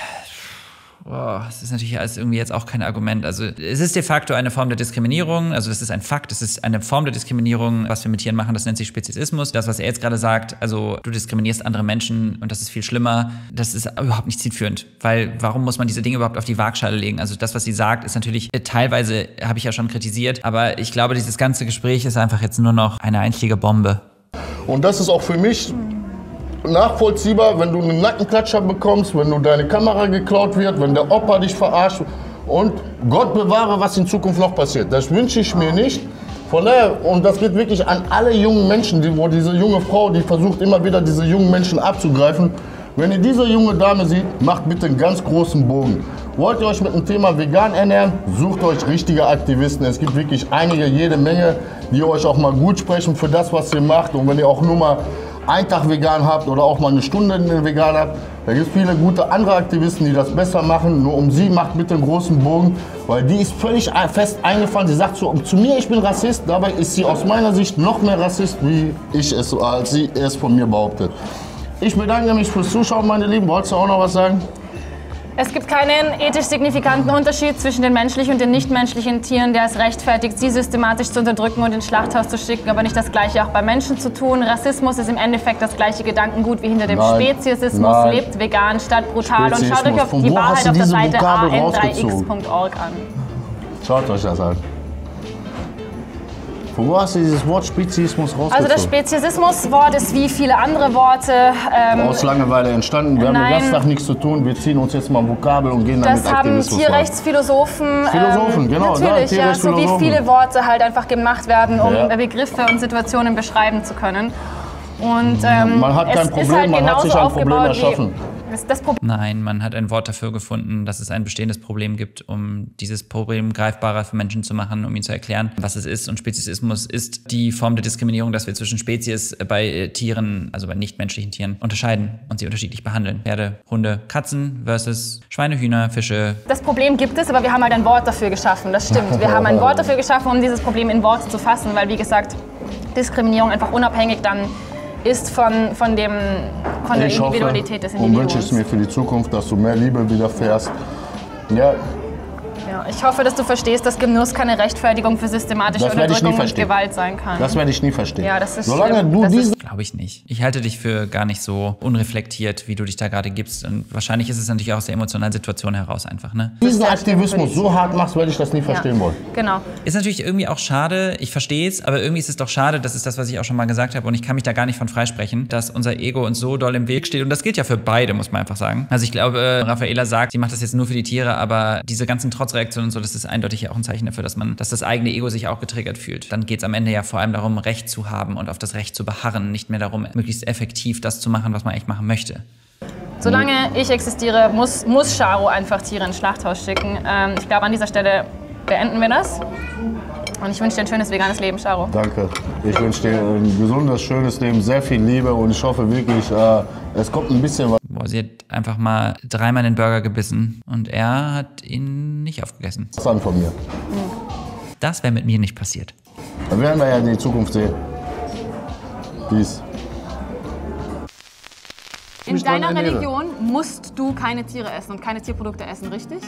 Boah, das ist natürlich alles irgendwie jetzt auch kein Argument. Also es ist de facto eine Form der Diskriminierung. Also das ist ein Fakt. Es ist eine Form der Diskriminierung, was wir mit Tieren machen. Das nennt sich Speziesismus. Das, was er jetzt gerade sagt, also du diskriminierst andere Menschen und das ist viel schlimmer. Das ist überhaupt nicht zielführend. Weil warum muss man diese Dinge überhaupt auf die Waagschale legen? Also das, was sie sagt, ist natürlich äh, teilweise, habe ich ja schon kritisiert. Aber ich glaube, dieses ganze Gespräch ist einfach jetzt nur noch eine einzige Bombe. Und das ist auch für mich nachvollziehbar, wenn du einen Nackenklatscher bekommst, wenn du deine Kamera geklaut wird, wenn der Opa dich verarscht. Und Gott bewahre, was in Zukunft noch passiert. Das wünsche ich mir nicht. Von daher, und das geht wirklich an alle jungen Menschen, die, wo diese junge Frau, die versucht immer wieder diese jungen Menschen abzugreifen. Wenn ihr diese junge Dame seht, macht bitte einen ganz großen Bogen. Wollt ihr euch mit dem Thema vegan ernähren, sucht euch richtige Aktivisten. Es gibt wirklich einige, jede Menge, die euch auch mal gut sprechen für das, was ihr macht. Und wenn ihr auch nur mal einen Tag vegan habt oder auch mal eine Stunde vegan habt, da gibt es viele gute andere Aktivisten, die das besser machen. Nur um sie macht bitte einen großen Bogen, weil die ist völlig fest eingefahren. Sie sagt zu, zu mir, ich bin Rassist, dabei ist sie aus meiner Sicht noch mehr Rassist, wie ich es, als sie es von mir behauptet. Ich bedanke mich fürs Zuschauen, meine Lieben. Wolltest du auch noch was sagen? Es gibt keinen ethisch signifikanten Unterschied zwischen den menschlichen und den nichtmenschlichen Tieren, der es rechtfertigt, sie systematisch zu unterdrücken und ins Schlachthaus zu schicken, aber nicht das Gleiche auch bei Menschen zu tun. Rassismus ist im Endeffekt das gleiche Gedankengut wie hinter dem Nein. Speziesismus. Nein. Lebt vegan statt brutal und schaut Speziesismus. euch auf Von die wo hast Wahrheit du auf der diese Seite a Vokabel n drei x rausgezogen? punkt org an. Schaut euch das an. Von wo hast du dieses Wort Speziesmus rausgezogen? Also das Speziesismus-Wort ist wie viele andere Worte. Ähm, Aus Langeweile entstanden. Wir haben den Nein. ganzen Tag nichts zu tun. Wir ziehen uns jetzt mal Vokabel und gehen damit Das haben Aktivismus rein. Tierrechtsphilosophen, Philosophen, ähm, genau, natürlich, ja, ja, so wie Tierrechtsphilosophen. viele Worte halt einfach gemacht werden, um Ja. Begriffe und Situationen beschreiben zu können. Und ähm, Man hat kein es ist Problem, halt man hat genauso sich ein Problem aufgebaut erschaffen. Wie, das, das Problem Nein, man hat ein Wort dafür gefunden, dass es ein bestehendes Problem gibt, um dieses Problem greifbarer für Menschen zu machen, um ihnen zu erklären, was es ist. Und Speziesismus ist die Form der Diskriminierung, dass wir zwischen Spezies bei äh, Tieren, also bei nichtmenschlichen Tieren, unterscheiden und sie unterschiedlich behandeln. Pferde, Hunde, Katzen versus Schweine, Hühner, Fische. Das Problem gibt es, aber wir haben halt ein Wort dafür geschaffen. Das stimmt. Wir haben ein Wort dafür geschaffen, um dieses Problem in Worte zu fassen, weil, wie gesagt, Diskriminierung einfach unabhängig dann ist von, von, dem, von der Ich hoffe Individualität des und wünsche Individuums. es mir für die Zukunft, dass du mehr Liebe widerfährst. Ja, Ja, ich hoffe, dass du verstehst, dass Genuss keine Rechtfertigung für systematische Das werde ich nie Unterdrückung und verstehen. Gewalt sein kann. das werde ich nie verstehen. Ja, das ist Solange schlimm. du Das diesen ist Glaube ich nicht. Ich halte dich für gar nicht so unreflektiert, wie du dich da gerade gibst. Und wahrscheinlich ist es natürlich auch aus der emotionalen Situation heraus einfach, ne? Diesen Aktivismus so hart machst, werde ich das nie verstehen ja. wollen. Genau. Ist natürlich irgendwie auch schade, ich verstehe es, aber irgendwie ist es doch schade, das ist das, was ich auch schon mal gesagt habe und ich kann mich da gar nicht von freisprechen, dass unser Ego uns so doll im Weg steht und das gilt ja für beide, muss man einfach sagen. Also ich glaube, Raffaela sagt, sie macht das jetzt nur für die Tiere, aber diese ganzen Trotzreaktionen und so, das ist eindeutig ja auch ein Zeichen dafür, dass man, dass das eigene Ego sich auch getriggert fühlt. Dann geht es am Ende ja vor allem darum, Recht zu haben und auf das Recht zu beharren, nicht mehr darum, möglichst effektiv das zu machen, was man eigentlich machen möchte. Solange ich existiere, muss, muss Charo einfach Tiere ins Schlachthaus schicken. Ähm, ich glaube, an dieser Stelle beenden wir das. Und ich wünsche dir ein schönes veganes Leben, Charo. Danke. Ich wünsche dir ein gesundes, schönes Leben, sehr viel Liebe und ich hoffe wirklich, äh, es kommt ein bisschen was. Boah, sie hat einfach mal dreimal den Burger gebissen und er hat ihn nicht aufgegessen. an von mir. Das wäre mit mir nicht passiert. Dann werden wir ja die Zukunft sehen. Peace. In mich dran deiner ernähre. Religion musst du keine Tiere essen und keine Tierprodukte essen, richtig?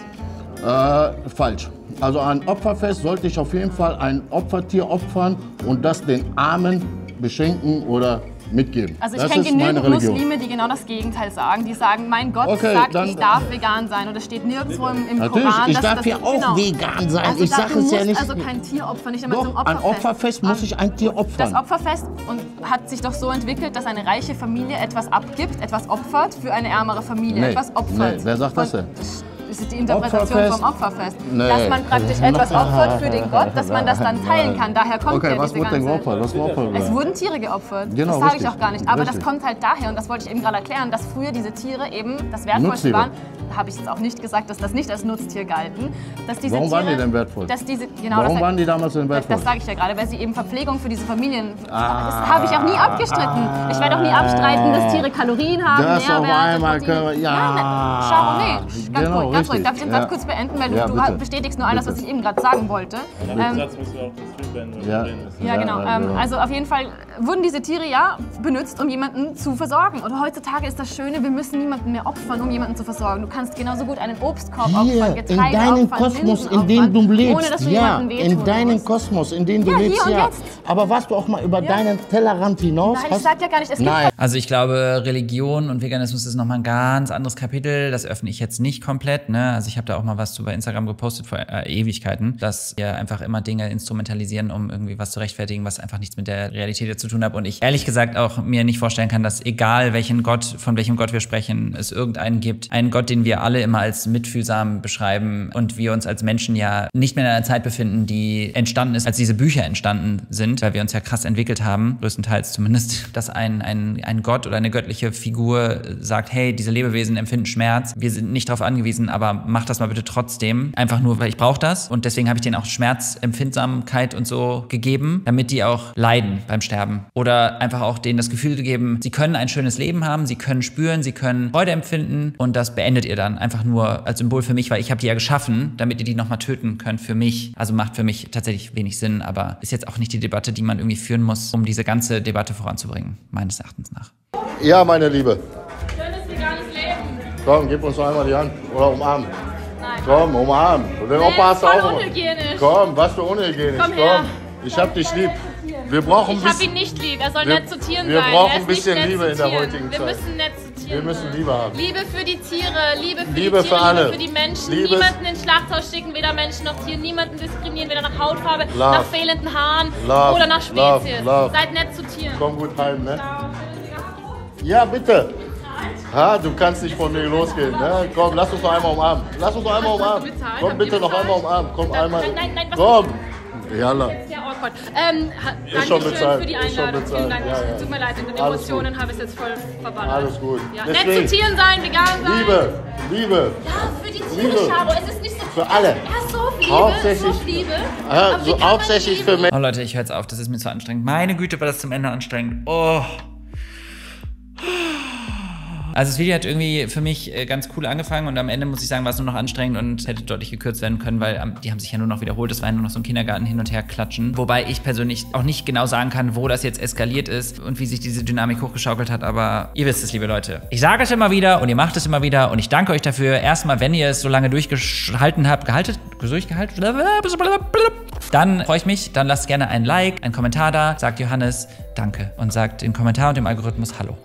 Äh, falsch. Also an Opferfest sollte ich auf jeden Fall ein Opfertier opfern und das den Armen beschenken oder mitgeben. Also ich das kenne ist meine genügend Religion. Muslime, die genau das Gegenteil sagen. Die sagen, mein Gott Okay, sagt, dann- ich darf vegan sein. Und es steht nirgendwo im, im Natürlich, Koran, ich dass darf das, ja auch genau. vegan sein. Also Ich da- sag du es ja musst nicht- also kein Tier opfern, nicht einmal zum Doch, Opferfest. an Opferfest muss ich ein Tier opfern. Das Opferfest und hat sich doch so entwickelt, dass eine reiche Familie etwas abgibt, etwas opfert für eine ärmere Familie. Nee, etwas opfert. nee, wer sagt das denn? Das ist die Interpretation Opferfest? vom Opferfest. Nee. Dass man praktisch etwas opfert für den Gott, dass man das dann teilen kann. Daher kommt Okay, ja was diese wurde denn ganze... geopfert? Was geopfert Es werden? wurden Tiere geopfert. Genau, das sage ich richtig. auch gar nicht. Aber Richtig. das kommt halt daher, und das wollte ich eben gerade erklären, dass früher diese Tiere eben das Wertvollste Nutztiere. waren. Da habe ich jetzt auch nicht gesagt, dass das nicht als Nutztier galten. Dass diese Warum Tiere, waren die denn wertvoll? Dass diese, genau, Warum das, waren die damals denn das, wertvoll? das sage ich ja gerade, weil sie eben Verpflegung für diese Familien... Ah. das habe ich auch nie abgestritten. Ich werde auch nie abstreiten, dass Tiere Kalorien haben, Das auf Nährwerte, einmal Proteine. können wir- ja. ja ne, schau, nee, ganz Genau, ruhig, ganz ruhig. richtig. Darf ich den Ja. Satz kurz beenden, weil Ja, du, bitte. du bestätigst nur alles, was ich eben gerade sagen wollte. Nach dem Ähm, Satz müssen wir auch das Film beenden, weil Ja. wir drehen müssen. ja, genau. Ja, Ähm, genau. also auf jeden Fall wurden diese Tiere ja benutzt, um jemanden zu versorgen. Und heutzutage ist das Schöne, wir müssen niemanden mehr opfern, um jemanden zu versorgen. Du kannst genauso gut einen Obstkorb Hier, opfern, in Getreide deinem opfern, Kosmos, Linsen in dem du opfern, lebst, ohne dass du ja, jemandem wehtun in deinem musst. Kosmos, in dem du Ja, hier lebst, und ja. jetzt. Aber warst du auch mal über deinen Tellerrand hinaus? Nein, ich Hast- sag ja gar nicht, es gibt Nein. Also ich glaube, Religion und Veganismus ist nochmal ein ganz anderes Kapitel. Das öffne ich jetzt nicht komplett. Ne? Also ich habe da auch mal was zu bei Instagram gepostet vor äh, Ewigkeiten, dass wir einfach immer Dinge instrumentalisieren, um irgendwie was zu rechtfertigen, was einfach nichts mit der Realität jetzt zu tun hat. Und ich ehrlich gesagt auch mir nicht vorstellen kann, dass egal welchen Gott, von welchem Gott wir sprechen, es irgendeinen gibt. Einen Gott, den wir alle immer als mitfühlsam beschreiben und wir uns als Menschen ja nicht mehr in einer Zeit befinden, die entstanden ist, als diese Bücher entstanden sind, weil wir uns ja krass entwickelt haben, größtenteils zumindest, dass ein, ein, ein Gott oder eine göttliche Figur sagt, hey, diese Lebewesen empfinden Schmerz, wir sind nicht darauf angewiesen, aber mach das mal bitte trotzdem, einfach nur, weil ich brauche das und deswegen habe ich denen auch Schmerzempfindsamkeit und so gegeben, damit die auch leiden beim Sterben oder einfach auch denen das Gefühl gegeben, sie können ein schönes Leben haben, sie können spüren, sie können Freude empfinden und das beendet ihr dann einfach nur als Symbol für mich, weil ich habe die ja geschaffen, damit ihr die nochmal töten könnt für mich. Also macht für mich tatsächlich wenig Sinn, aber ist jetzt auch nicht die Debatte, die man irgendwie führen muss, um diese ganze Debatte voranzubringen, meines Erachtens nach. Ja, meine Liebe. Schönes veganes Leben. Komm, gib uns noch einmal die Hand. Oder umarmen. Nein. Komm, umarmen. Und den Nee, Opa hast du voll auch. unhygienisch. Komm, was für unhygienisch. Komm her. Ich hab dich lieb. Wir brauchen ein Ich hab bisschen, ihn nicht lieb. Er soll Wir- nett zu Tieren wir sein. brauchen Er ein ist bisschen nicht nett Liebe zu in der Tieren. heutigen Wir Zeit. müssen nett zu Tieren wir müssen sein. Liebe haben. Liebe für die Tiere, Liebe für Liebe die Tiere, für alle. Liebe für die Menschen. Liebe- Niemanden ins Schlachthaus schicken, weder Menschen noch Tiere. Niemanden diskriminieren, weder nach Hautfarbe, Love. nach fehlenden Haaren Love. oder nach Love. Spezies. Love. Seid nett zu Tieren. Komm gut heim, ne? Ja, bitte. Ha, du kannst nicht von mir losgehen, ne? Komm, lass uns noch einmal umarmen. Lass uns noch einmal Hast du umarmen. bezahlt? Komm, Habt bitte ihr noch bezahlt? einmal umarmen. Komm, Nein, einmal. nein, nein, was- Komm. Jalla. Sehr awkward. Ähm, ha- Ist schon Dankeschön bezahlt. für die Ist schon Einladung. Vielen bezahlt. Dank. Ja, ja. Tut mir leid, in den Alles Emotionen habe ich es jetzt voll verballert. Alles gut. Ja. Deswegen- Nett zu Tieren sein, vegan sein. Liebe, Liebe. Ja, für die Tiere, Liebe. Charo. Es ist nicht so Für alle. Ja, so viel Liebe, Hauptsächlich- so viel Liebe. Ja, Aber wie so kann man hauptsächlich Liebe- für Menschen. Oh Leute, ich höre jetzt auf, das ist mir zu anstrengend. Meine Güte, war das zum Ende anstrengend. Oh. Also das Video hat irgendwie für mich äh, ganz cool angefangen und am Ende, muss ich sagen, war es nur noch anstrengend und hätte deutlich gekürzt werden können, weil ähm, die haben sich ja nur noch wiederholt. Das war ja nur noch so ein Kindergarten hin und her klatschen. Wobei ich persönlich auch nicht genau sagen kann, wo das jetzt eskaliert ist und wie sich diese Dynamik hochgeschaukelt hat, aber ihr wisst es, liebe Leute. Ich sage es immer wieder und ihr macht es immer wieder und ich danke euch dafür. Erstmal, wenn ihr es so lange durchgehalten habt, gehalten, durchgehalten, Dann freue ich mich, dann lasst gerne ein Like, einen Kommentar da, sagt Johannes Danke und sagt im Kommentar und dem Algorithmus Hallo.